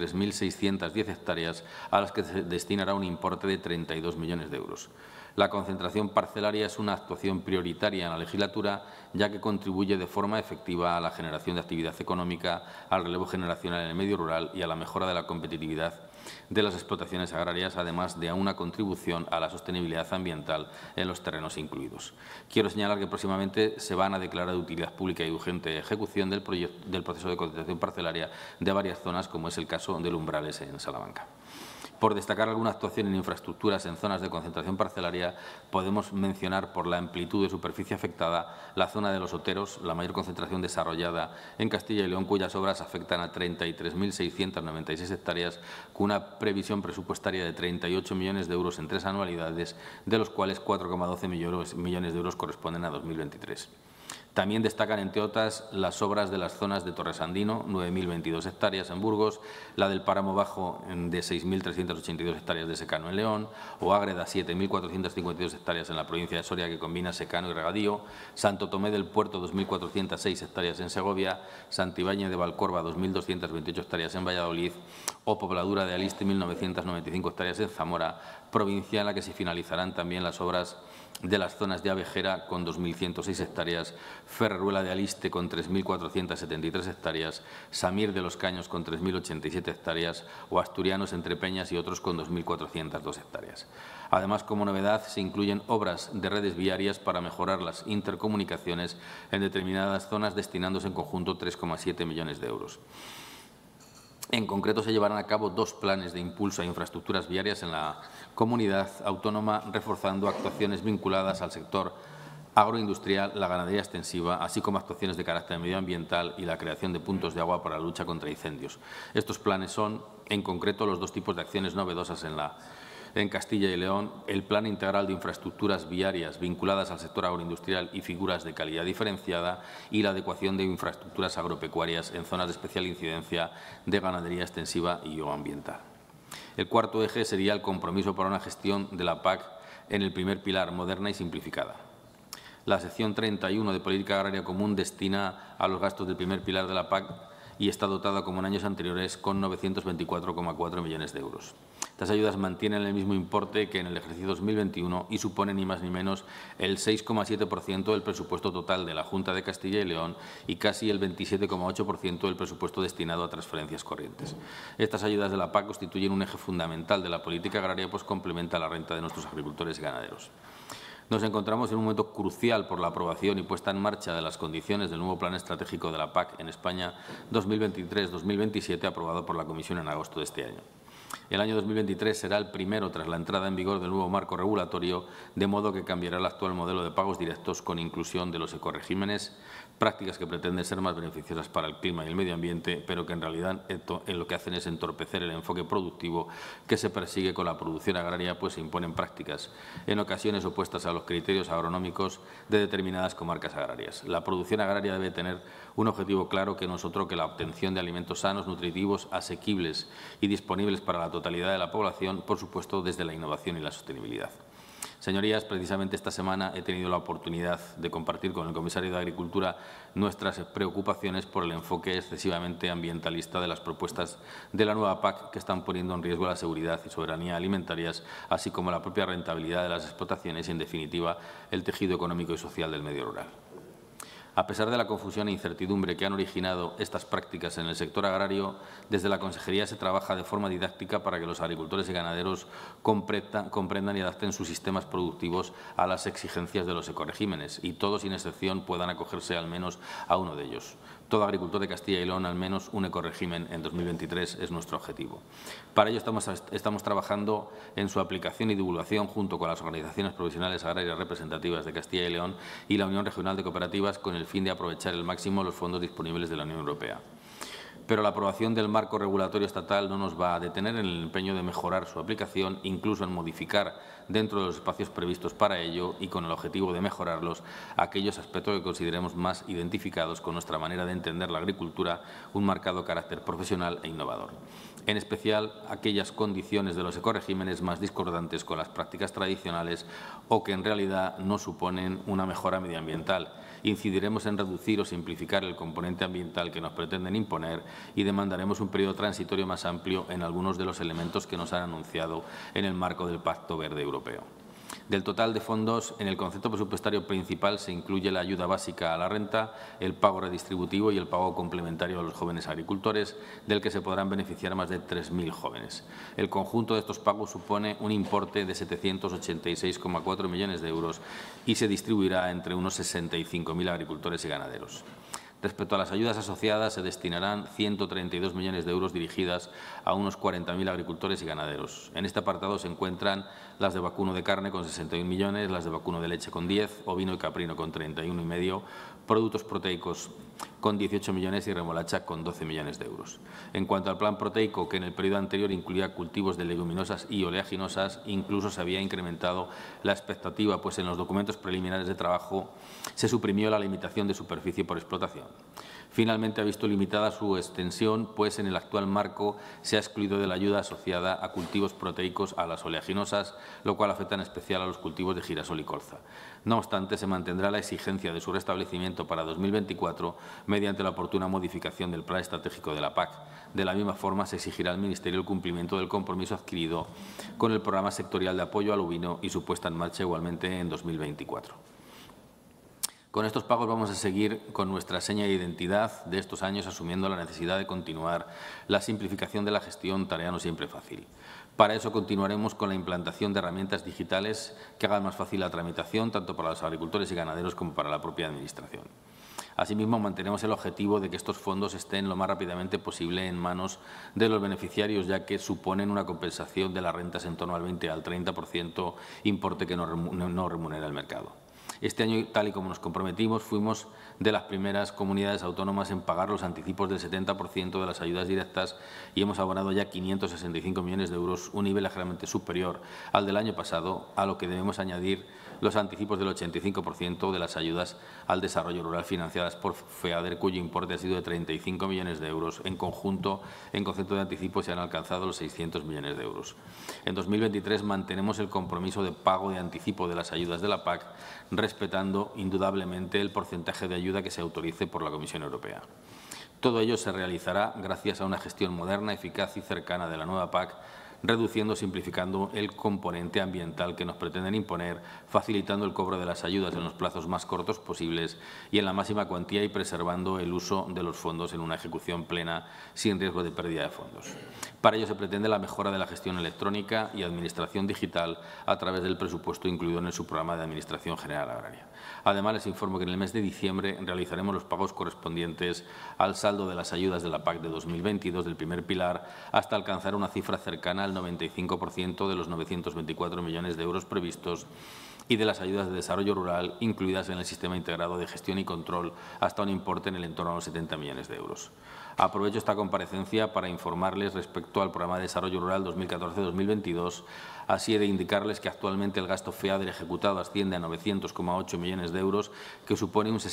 93.610 hectáreas, a las que se destinará un importe de 32 millones de euros. La concentración parcelaria es una actuación prioritaria en la legislatura, ya que contribuye de forma efectiva a la generación de actividad económica, al relevo generacional en el medio rural y a la mejora de la competitividad de las explotaciones agrarias, además de a una contribución a la sostenibilidad ambiental en los terrenos incluidos. Quiero señalar que próximamente se van a declarar de utilidad pública y urgente ejecución del proceso de concentración parcelaria de varias zonas, como es el caso del Umbrales en Salamanca. Por destacar alguna actuación en infraestructuras en zonas de concentración parcelaria, podemos mencionar por la amplitud de superficie afectada la zona de Los Oteros, la mayor concentración desarrollada en Castilla y León, cuyas obras afectan a 33.696 hectáreas, con una previsión presupuestaria de 38 millones de euros en 3 anualidades, de los cuales 4,12 millones de euros corresponden a 2023. También destacan, entre otras, las obras de las zonas de Torresandino, 9.022 hectáreas en Burgos, la del Páramo Bajo de 6.382 hectáreas de secano en León, o Ágreda, 7.452 hectáreas en la provincia de Soria, que combina secano y regadío, Santo Tomé del Puerto, 2.406 hectáreas en Segovia, Santibáñez de Valcorba, 2.228 hectáreas en Valladolid, o Pobladura de Aliste, 1.995 hectáreas en Zamora, provincia en la que se finalizarán también las obras de las zonas de Abejera, con 2.106 hectáreas, Ferreruela de Aliste, con 3.473 hectáreas, Samir de los Caños, con 3.087 hectáreas, o Asturianos, Entre Peñas y otros, con 2.402 hectáreas. Además, como novedad, se incluyen obras de redes viarias para mejorar las intercomunicaciones en determinadas zonas, destinándose en conjunto 3,7 millones de euros. En concreto, se llevarán a cabo 2 planes de impulso a infraestructuras viarias en la comunidad autónoma, reforzando actuaciones vinculadas al sector agroindustrial, la ganadería extensiva, así como actuaciones de carácter medioambiental y la creación de puntos de agua para la lucha contra incendios. Estos planes son, en concreto, los 2 tipos de acciones novedosas en Castilla y León: el Plan Integral de Infraestructuras Viarias vinculadas al sector agroindustrial y figuras de calidad diferenciada, y la adecuación de infraestructuras agropecuarias en zonas de especial incidencia de ganadería extensiva y o ambiental. El cuarto eje sería el compromiso para una gestión de la PAC en el primer pilar, moderna y simplificada. La sección 31 de Política Agraria Común destina a los gastos del primer pilar de la PAC y está dotada, como en años anteriores, con 924,4 millones de euros. Estas ayudas mantienen el mismo importe que en el ejercicio 2021 y suponen ni más ni menos el 6,7% del presupuesto total de la Junta de Castilla y León y casi el 27,8% del presupuesto destinado a transferencias corrientes. Estas ayudas de la PAC constituyen un eje fundamental de la política agraria, pues complementa la renta de nuestros agricultores y ganaderos. Nos encontramos en un momento crucial por la aprobación y puesta en marcha de las condiciones del nuevo Plan Estratégico de la PAC en España 2023-2027, aprobado por la Comisión en agosto de este año. El año 2023 será el primero tras la entrada en vigor del nuevo marco regulatorio, de modo que cambiará el actual modelo de pagos directos con inclusión de los ecoregímenes, prácticas que pretenden ser más beneficiosas para el clima y el medio ambiente, pero que en realidad lo que hacen es entorpecer el enfoque productivo que se persigue con la producción agraria, pues se imponen prácticas en ocasiones opuestas a los criterios agronómicos de determinadas comarcas agrarias. La producción agraria debe tener un objetivo claro, que no es otro que la obtención de alimentos sanos, nutritivos, asequibles y disponibles para la totalidad de la población, por supuesto desde la innovación y la sostenibilidad. Señorías, precisamente esta semana he tenido la oportunidad de compartir con el comisario de Agricultura nuestras preocupaciones por el enfoque excesivamente ambientalista de las propuestas de la nueva PAC, que están poniendo en riesgo la seguridad y soberanía alimentarias, así como la propia rentabilidad de las explotaciones y, en definitiva, el tejido económico y social del medio rural. A pesar de la confusión e incertidumbre que han originado estas prácticas en el sector agrario, desde la Consejería se trabaja de forma didáctica para que los agricultores y ganaderos comprendan y adapten sus sistemas productivos a las exigencias de los ecoregímenes y todos, sin excepción, puedan acogerse al menos a uno de ellos. todo agricultor de Castilla y León al menos un ecorégimen en 2023 es nuestro objetivo. Para ello estamos trabajando en su aplicación y divulgación junto con las organizaciones profesionales agrarias representativas de Castilla y León y la Unión Regional de Cooperativas con el fin de aprovechar al máximo los fondos disponibles de la Unión Europea. Pero la aprobación del marco regulatorio estatal no nos va a detener en el empeño de mejorar su aplicación, incluso en modificar dentro de los espacios previstos para ello y con el objetivo de mejorarlos aquellos aspectos que consideremos más identificados con nuestra manera de entender la agricultura, un marcado carácter profesional e innovador. En especial, aquellas condiciones de los ecoregímenes más discordantes con las prácticas tradicionales o que en realidad no suponen una mejora medioambiental. Incidiremos en reducir o simplificar el componente ambiental que nos pretenden imponer y demandaremos un periodo transitorio más amplio en algunos de los elementos que nos han anunciado en el marco del Pacto Verde Europeo. Del total de fondos, en el concepto presupuestario principal se incluye la ayuda básica a la renta, el pago redistributivo y el pago complementario a los jóvenes agricultores, del que se podrán beneficiar más de 3.000 jóvenes. El conjunto de estos pagos supone un importe de 786,4 millones de euros y se distribuirá entre unos 65.000 agricultores y ganaderos. Respecto a las ayudas asociadas, se destinarán 132 millones de euros dirigidas a unos 40.000 agricultores y ganaderos. En este apartado se encuentran las de vacuno de carne con 61 millones, las de vacuno de leche con 10, ovino y caprino con 31,5, productos proteicos con 18 millones y remolacha con 12 millones de euros. En cuanto al plan proteico, que en el periodo anterior incluía cultivos de leguminosas y oleaginosas, incluso se había incrementado la expectativa, pues en los documentos preliminares de trabajo se suprimió la limitación de superficie por explotación. Finalmente, ha visto limitada su extensión, pues en el actual marco se ha excluido de la ayuda asociada a cultivos proteicos a las oleaginosas, lo cual afecta en especial a los cultivos de girasol y colza. No obstante, se mantendrá la exigencia de su restablecimiento para 2024 mediante la oportuna modificación del Plan Estratégico de la PAC. De la misma forma, se exigirá al Ministerio el cumplimiento del compromiso adquirido con el Programa Sectorial de Apoyo al Ovino y su puesta en marcha igualmente en 2024. Con estos pagos vamos a seguir con nuestra seña de identidad de estos años, asumiendo la necesidad de continuar la simplificación de la gestión, tarea no siempre fácil. Para eso continuaremos con la implantación de herramientas digitales que hagan más fácil la tramitación, tanto para los agricultores y ganaderos como para la propia Administración. Asimismo, mantenemos el objetivo de que estos fondos estén lo más rápidamente posible en manos de los beneficiarios, ya que suponen una compensación de las rentas en torno al 20 al 30%, importe que no remunera el mercado. Este año, tal y como nos comprometimos, fuimos de las primeras comunidades autónomas en pagar los anticipos del 70% de las ayudas directas y hemos abonado ya 565 millones de euros, un nivel ligeramente superior al del año pasado, a lo que debemos añadir los anticipos del 85% de las ayudas al desarrollo rural financiadas por FEADER, cuyo importe ha sido de 35 millones de euros. En conjunto, en concepto de anticipos, se han alcanzado los 600 millones de euros. En 2023 mantenemos el compromiso de pago de anticipo de las ayudas de la PAC, respetando indudablemente el porcentaje de ayuda que se autorice por la Comisión Europea. Todo ello se realizará gracias a una gestión moderna, eficaz y cercana de la nueva PAC, reduciendo o simplificando el componente ambiental que nos pretenden imponer, facilitando el cobro de las ayudas en los plazos más cortos posibles y en la máxima cuantía y preservando el uso de los fondos en una ejecución plena sin riesgo de pérdida de fondos. Para ello se pretende la mejora de la gestión electrónica y administración digital a través del presupuesto incluido en el subprograma de Administración General Agraria. Además, les informo que en el mes de diciembre realizaremos los pagos correspondientes al saldo de las ayudas de la PAC de 2022 del primer pilar hasta alcanzar una cifra cercana al 95% de los 924 millones de euros previstos y de las ayudas de desarrollo rural incluidas en el sistema integrado de gestión y control hasta un importe en el entorno a los 70 millones de euros. Aprovecho esta comparecencia para informarles respecto al Programa de Desarrollo Rural 2014-2022, así de indicarles que actualmente el gasto FEADER ejecutado asciende a 900,8 millones de euros, que supone un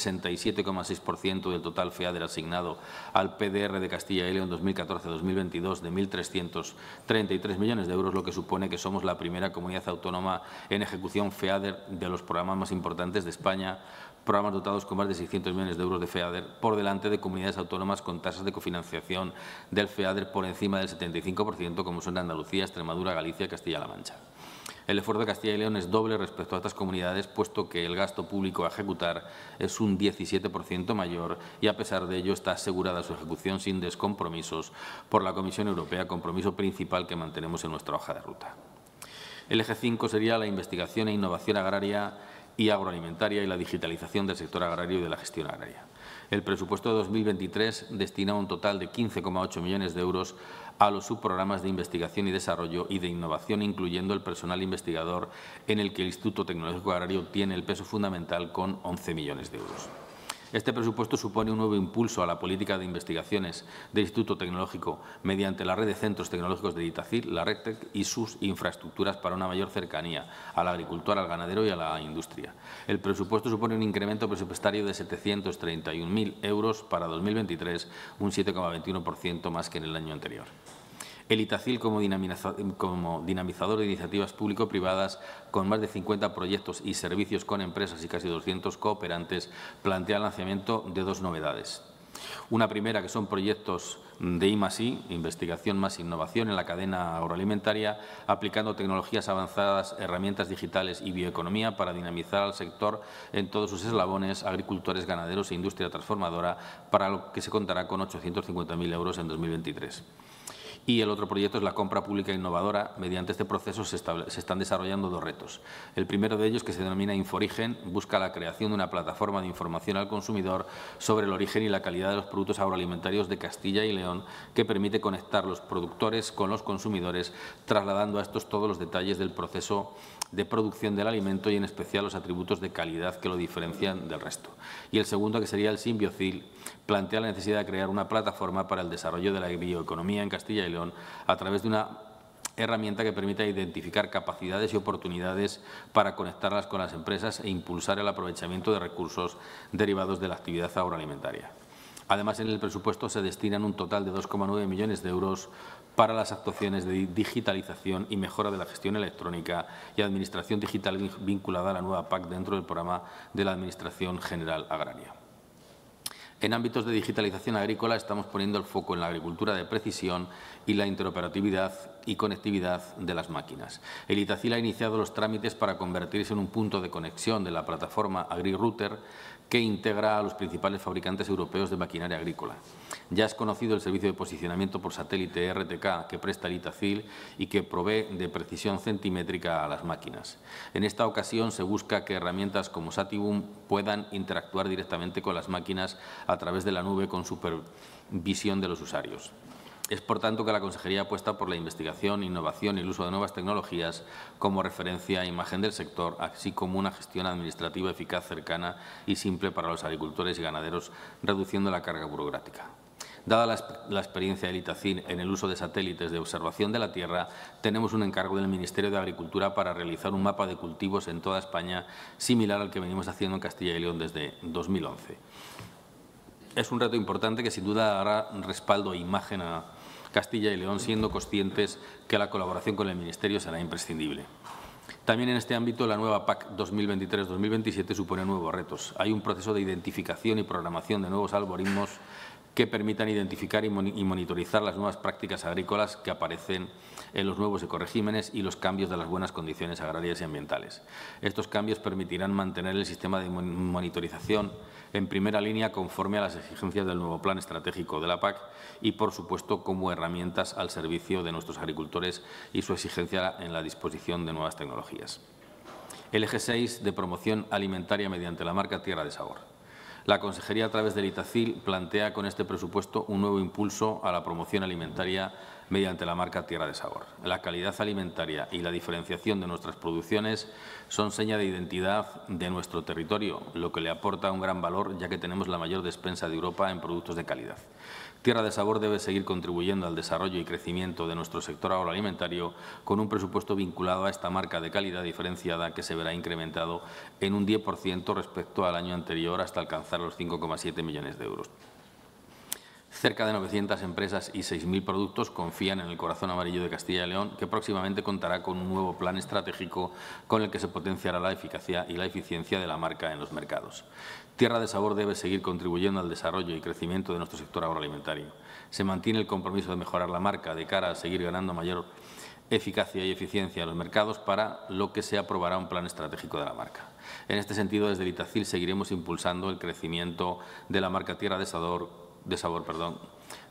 67,6% del total FEADER asignado al PDR de Castilla y León 2014-2022 de 1.333 millones de euros, lo que supone que somos la primera comunidad autónoma en ejecución FEADER de los programas más importantes de España, programas dotados con más de 600 millones de euros de FEADER, por delante de comunidades autónomas con tasas de cofinanciación del FEADER por encima del 75%, como son Andalucía, Extremadura, Galicia y Castilla-La Mancha. El esfuerzo de Castilla y León es doble respecto a estas comunidades, puesto que el gasto público a ejecutar es un 17% mayor y, a pesar de ello, está asegurada su ejecución sin descompromisos por la Comisión Europea, compromiso principal que mantenemos en nuestra hoja de ruta. El eje 5 sería la investigación e innovación agraria, y agroalimentaria y la digitalización del sector agrario y de la gestión agraria. El presupuesto de 2023 destina un total de 15,8 millones de euros a los subprogramas de investigación y desarrollo y de innovación, incluyendo el personal investigador, en el que el Instituto Tecnológico Agrario tiene el peso fundamental con 11 millones de euros. Este presupuesto supone un nuevo impulso a la política de investigaciones del Instituto Tecnológico mediante la red de centros tecnológicos de Itacil, la RedTech y sus infraestructuras para una mayor cercanía al agricultor, al ganadero y a la industria. El presupuesto supone un incremento presupuestario de 731.000 euros para 2023, un 7,21% más que en el año anterior. El Itacil, como dinamizador de iniciativas público-privadas, con más de 50 proyectos y servicios con empresas y casi 200 cooperantes, plantea el lanzamiento de dos novedades. Una primera, que son proyectos de I+I, investigación más innovación en la cadena agroalimentaria, aplicando tecnologías avanzadas, herramientas digitales y bioeconomía para dinamizar al sector en todos sus eslabones, agricultores, ganaderos e industria transformadora, para lo que se contará con 850.000 euros en 2023. Y el otro proyecto es la compra pública innovadora. Mediante este proceso se están desarrollando dos retos. El primero de ellos, que se denomina Inforigen, busca la creación de una plataforma de información al consumidor sobre el origen y la calidad de los productos agroalimentarios de Castilla y León, que permite conectar los productores con los consumidores, trasladando a estos todos los detalles del proceso de producción del alimento y en especial los atributos de calidad que lo diferencian del resto. Y el segundo, que sería el Simbiocil, plantea la necesidad de crear una plataforma para el desarrollo de la bioeconomía en Castilla y León a través de una herramienta que permita identificar capacidades y oportunidades para conectarlas con las empresas e impulsar el aprovechamiento de recursos derivados de la actividad agroalimentaria. Además, en el presupuesto se destinan un total de 2,9 millones de euros para las actuaciones de digitalización y mejora de la gestión electrónica y administración digital vinculada a la nueva PAC dentro del programa de la Administración General Agraria. En ámbitos de digitalización agrícola estamos poniendo el foco en la agricultura de precisión y la interoperatividad y conectividad de las máquinas. El Itacil ha iniciado los trámites para convertirse en un punto de conexión de la plataforma AgriRouter, que integra a los principales fabricantes europeos de maquinaria agrícola. Ya es conocido el servicio de posicionamiento por satélite RTK que presta el Itacil y que provee de precisión centimétrica a las máquinas. En esta ocasión se busca que herramientas como Satibum puedan interactuar directamente con las máquinas a través de la nube con supervisión de los usuarios. Es, por tanto, que la Consejería apuesta por la investigación, innovación y el uso de nuevas tecnologías como referencia a imagen del sector, así como una gestión administrativa eficaz, cercana y simple para los agricultores y ganaderos, reduciendo la carga burocrática. Dada la experiencia del Itacil en el uso de satélites de observación de la tierra, tenemos un encargo del Ministerio de Agricultura para realizar un mapa de cultivos en toda España, similar al que venimos haciendo en Castilla y León desde 2011. Es un reto importante que sin duda dará respaldo e imagen a Castilla y León, siendo conscientes que la colaboración con el Ministerio será imprescindible. También en este ámbito, la nueva PAC 2023-2027 supone nuevos retos. Hay un proceso de identificación y programación de nuevos algoritmos que permitan identificar y monitorizar las nuevas prácticas agrícolas que aparecen en los nuevos ecoregímenes y los cambios de las buenas condiciones agrarias y ambientales. Estos cambios permitirán mantener el sistema de monitorización en primera línea conforme a las exigencias del nuevo Plan Estratégico de la PAC y, por supuesto, como herramientas al servicio de nuestros agricultores y su exigencia en la disposición de nuevas tecnologías. El eje 6 de promoción alimentaria mediante la marca Tierra de Sabor. La Consejería, a través del Itacil, plantea con este presupuesto un nuevo impulso a la promoción alimentaria mediante la marca Tierra de Sabor. La calidad alimentaria y la diferenciación de nuestras producciones son seña de identidad de nuestro territorio, lo que le aporta un gran valor, ya que tenemos la mayor despensa de Europa en productos de calidad. Tierra de Sabor debe seguir contribuyendo al desarrollo y crecimiento de nuestro sector agroalimentario con un presupuesto vinculado a esta marca de calidad diferenciada que se verá incrementado en un 10% respecto al año anterior hasta alcanzar los 5,7 millones de euros. Cerca de 900 empresas y 6.000 productos confían en el corazón amarillo de Castilla y León, que próximamente contará con un nuevo plan estratégico con el que se potenciará la eficacia y la eficiencia de la marca en los mercados. Tierra de Sabor debe seguir contribuyendo al desarrollo y crecimiento de nuestro sector agroalimentario. Se mantiene el compromiso de mejorar la marca de cara a seguir ganando mayor eficacia y eficiencia en los mercados, para lo que se aprobará un plan estratégico de la marca. En este sentido, desde el Itacil seguiremos impulsando el crecimiento de la marca Tierra de Sabor,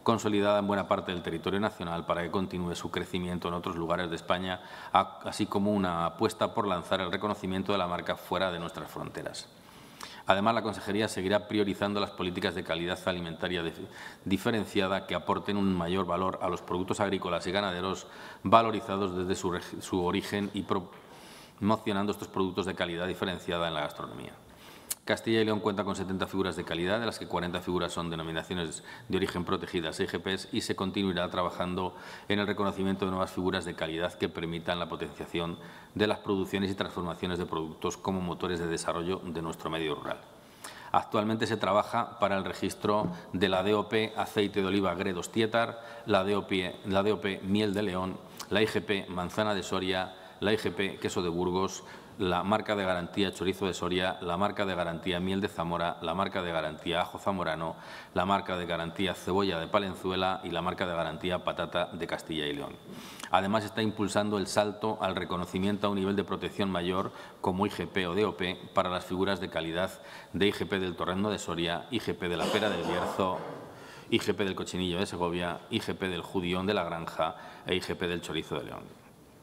consolidada en buena parte del territorio nacional para que continúe su crecimiento en otros lugares de España, así como una apuesta por lanzar el reconocimiento de la marca fuera de nuestras fronteras. Además, la Consejería seguirá priorizando las políticas de calidad alimentaria diferenciada que aporten un mayor valor a los productos agrícolas y ganaderos valorizados desde su origen y promocionando estos productos de calidad diferenciada en la gastronomía. Castilla y León cuenta con 70 figuras de calidad, de las que 40 figuras son denominaciones de origen protegidas, IGPs, y se continuará trabajando en el reconocimiento de nuevas figuras de calidad que permitan la potenciación de las producciones y transformaciones de productos como motores de desarrollo de nuestro medio rural. Actualmente se trabaja para el registro de la DOP aceite de oliva Gredos Tietar, la DOP miel de León, la IGP manzana de Soria, la IGP queso de Burgos, la marca de garantía chorizo de Soria, la marca de garantía miel de Zamora, la marca de garantía ajo zamorano, la marca de garantía cebolla de Palenzuela y la marca de garantía patata de Castilla y León. Además, está impulsando el salto al reconocimiento a un nivel de protección mayor como IGP o DOP para las figuras de calidad de IGP del Torrendo de Soria, IGP de la Pera del Bierzo, IGP del Cochinillo de Segovia, IGP del Judión de la Granja e IGP del Chorizo de León.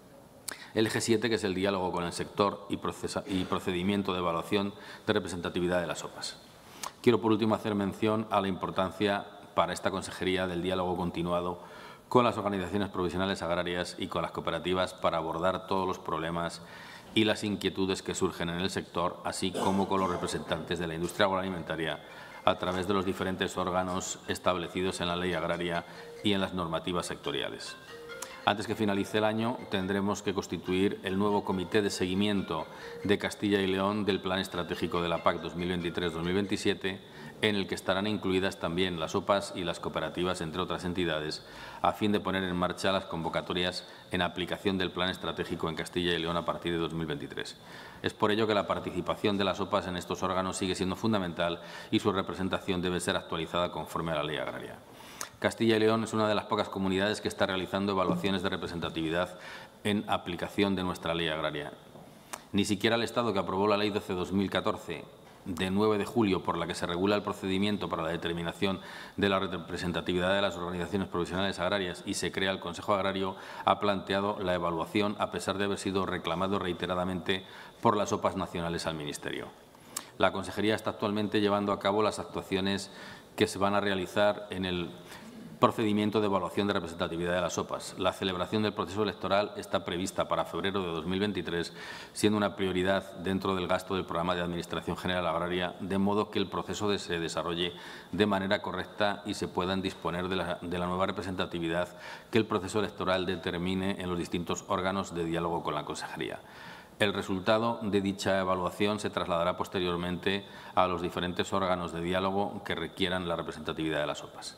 El eje 7, que es el diálogo con el sector y procedimiento de evaluación de representatividad de las OPAs. Quiero, por último, hacer mención a la importancia para esta consejería del diálogo continuado con las organizaciones provisionales agrarias y con las cooperativas para abordar todos los problemas y las inquietudes que surgen en el sector, así como con los representantes de la industria agroalimentaria a través de los diferentes órganos establecidos en la Ley Agraria y en las normativas sectoriales. Antes que finalice el año, tendremos que constituir el nuevo Comité de Seguimiento de Castilla y León del Plan Estratégico de la PAC 2023-2027, en el que estarán incluidas también las OPAs y las cooperativas, entre otras entidades, a fin de poner en marcha las convocatorias en aplicación del Plan Estratégico en Castilla y León a partir de 2023. Es por ello que la participación de las OPAs en estos órganos sigue siendo fundamental y su representación debe ser actualizada conforme a la Ley Agraria. Castilla y León es una de las pocas comunidades que está realizando evaluaciones de representatividad en aplicación de nuestra Ley Agraria. Ni siquiera el Estado, que aprobó la Ley 12/2014 de 9 de julio, por la que se regula el procedimiento para la determinación de la representatividad de las organizaciones provisionales agrarias y se crea el Consejo Agrario, ha planteado la evaluación, a pesar de haber sido reclamado reiteradamente por las OPAs nacionales al Ministerio. La Consejería está actualmente llevando a cabo las actuaciones que se van a realizar en el procedimiento de evaluación de representatividad de las OPAs. La celebración del proceso electoral está prevista para febrero de 2023, siendo una prioridad dentro del gasto del Programa de Administración General Agraria, de modo que el proceso se desarrolle de manera correcta y se puedan disponer de la nueva representatividad que el proceso electoral determine en los distintos órganos de diálogo con la Consejería. El resultado de dicha evaluación se trasladará posteriormente a los diferentes órganos de diálogo que requieran la representatividad de las OPAs.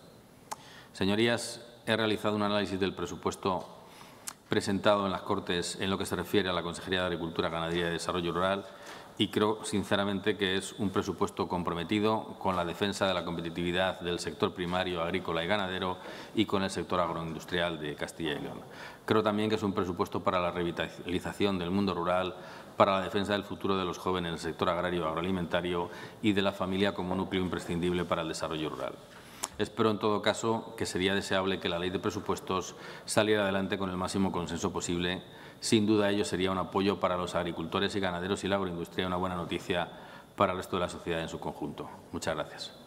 Señorías, he realizado un análisis del presupuesto presentado en las Cortes en lo que se refiere a la Consejería de Agricultura, Ganadería y Desarrollo Rural y creo sinceramente que es un presupuesto comprometido con la defensa de la competitividad del sector primario, agrícola y ganadero y con el sector agroindustrial de Castilla y León. Creo también que es un presupuesto para la revitalización del mundo rural, para la defensa del futuro de los jóvenes en el sector agrario agroalimentario y de la familia como núcleo imprescindible para el desarrollo rural. Espero, en todo caso, que sería deseable que la Ley de Presupuestos saliera adelante con el máximo consenso posible. Sin duda, ello sería un apoyo para los agricultores y ganaderos y la agroindustria, una buena noticia para el resto de la sociedad en su conjunto. Muchas gracias.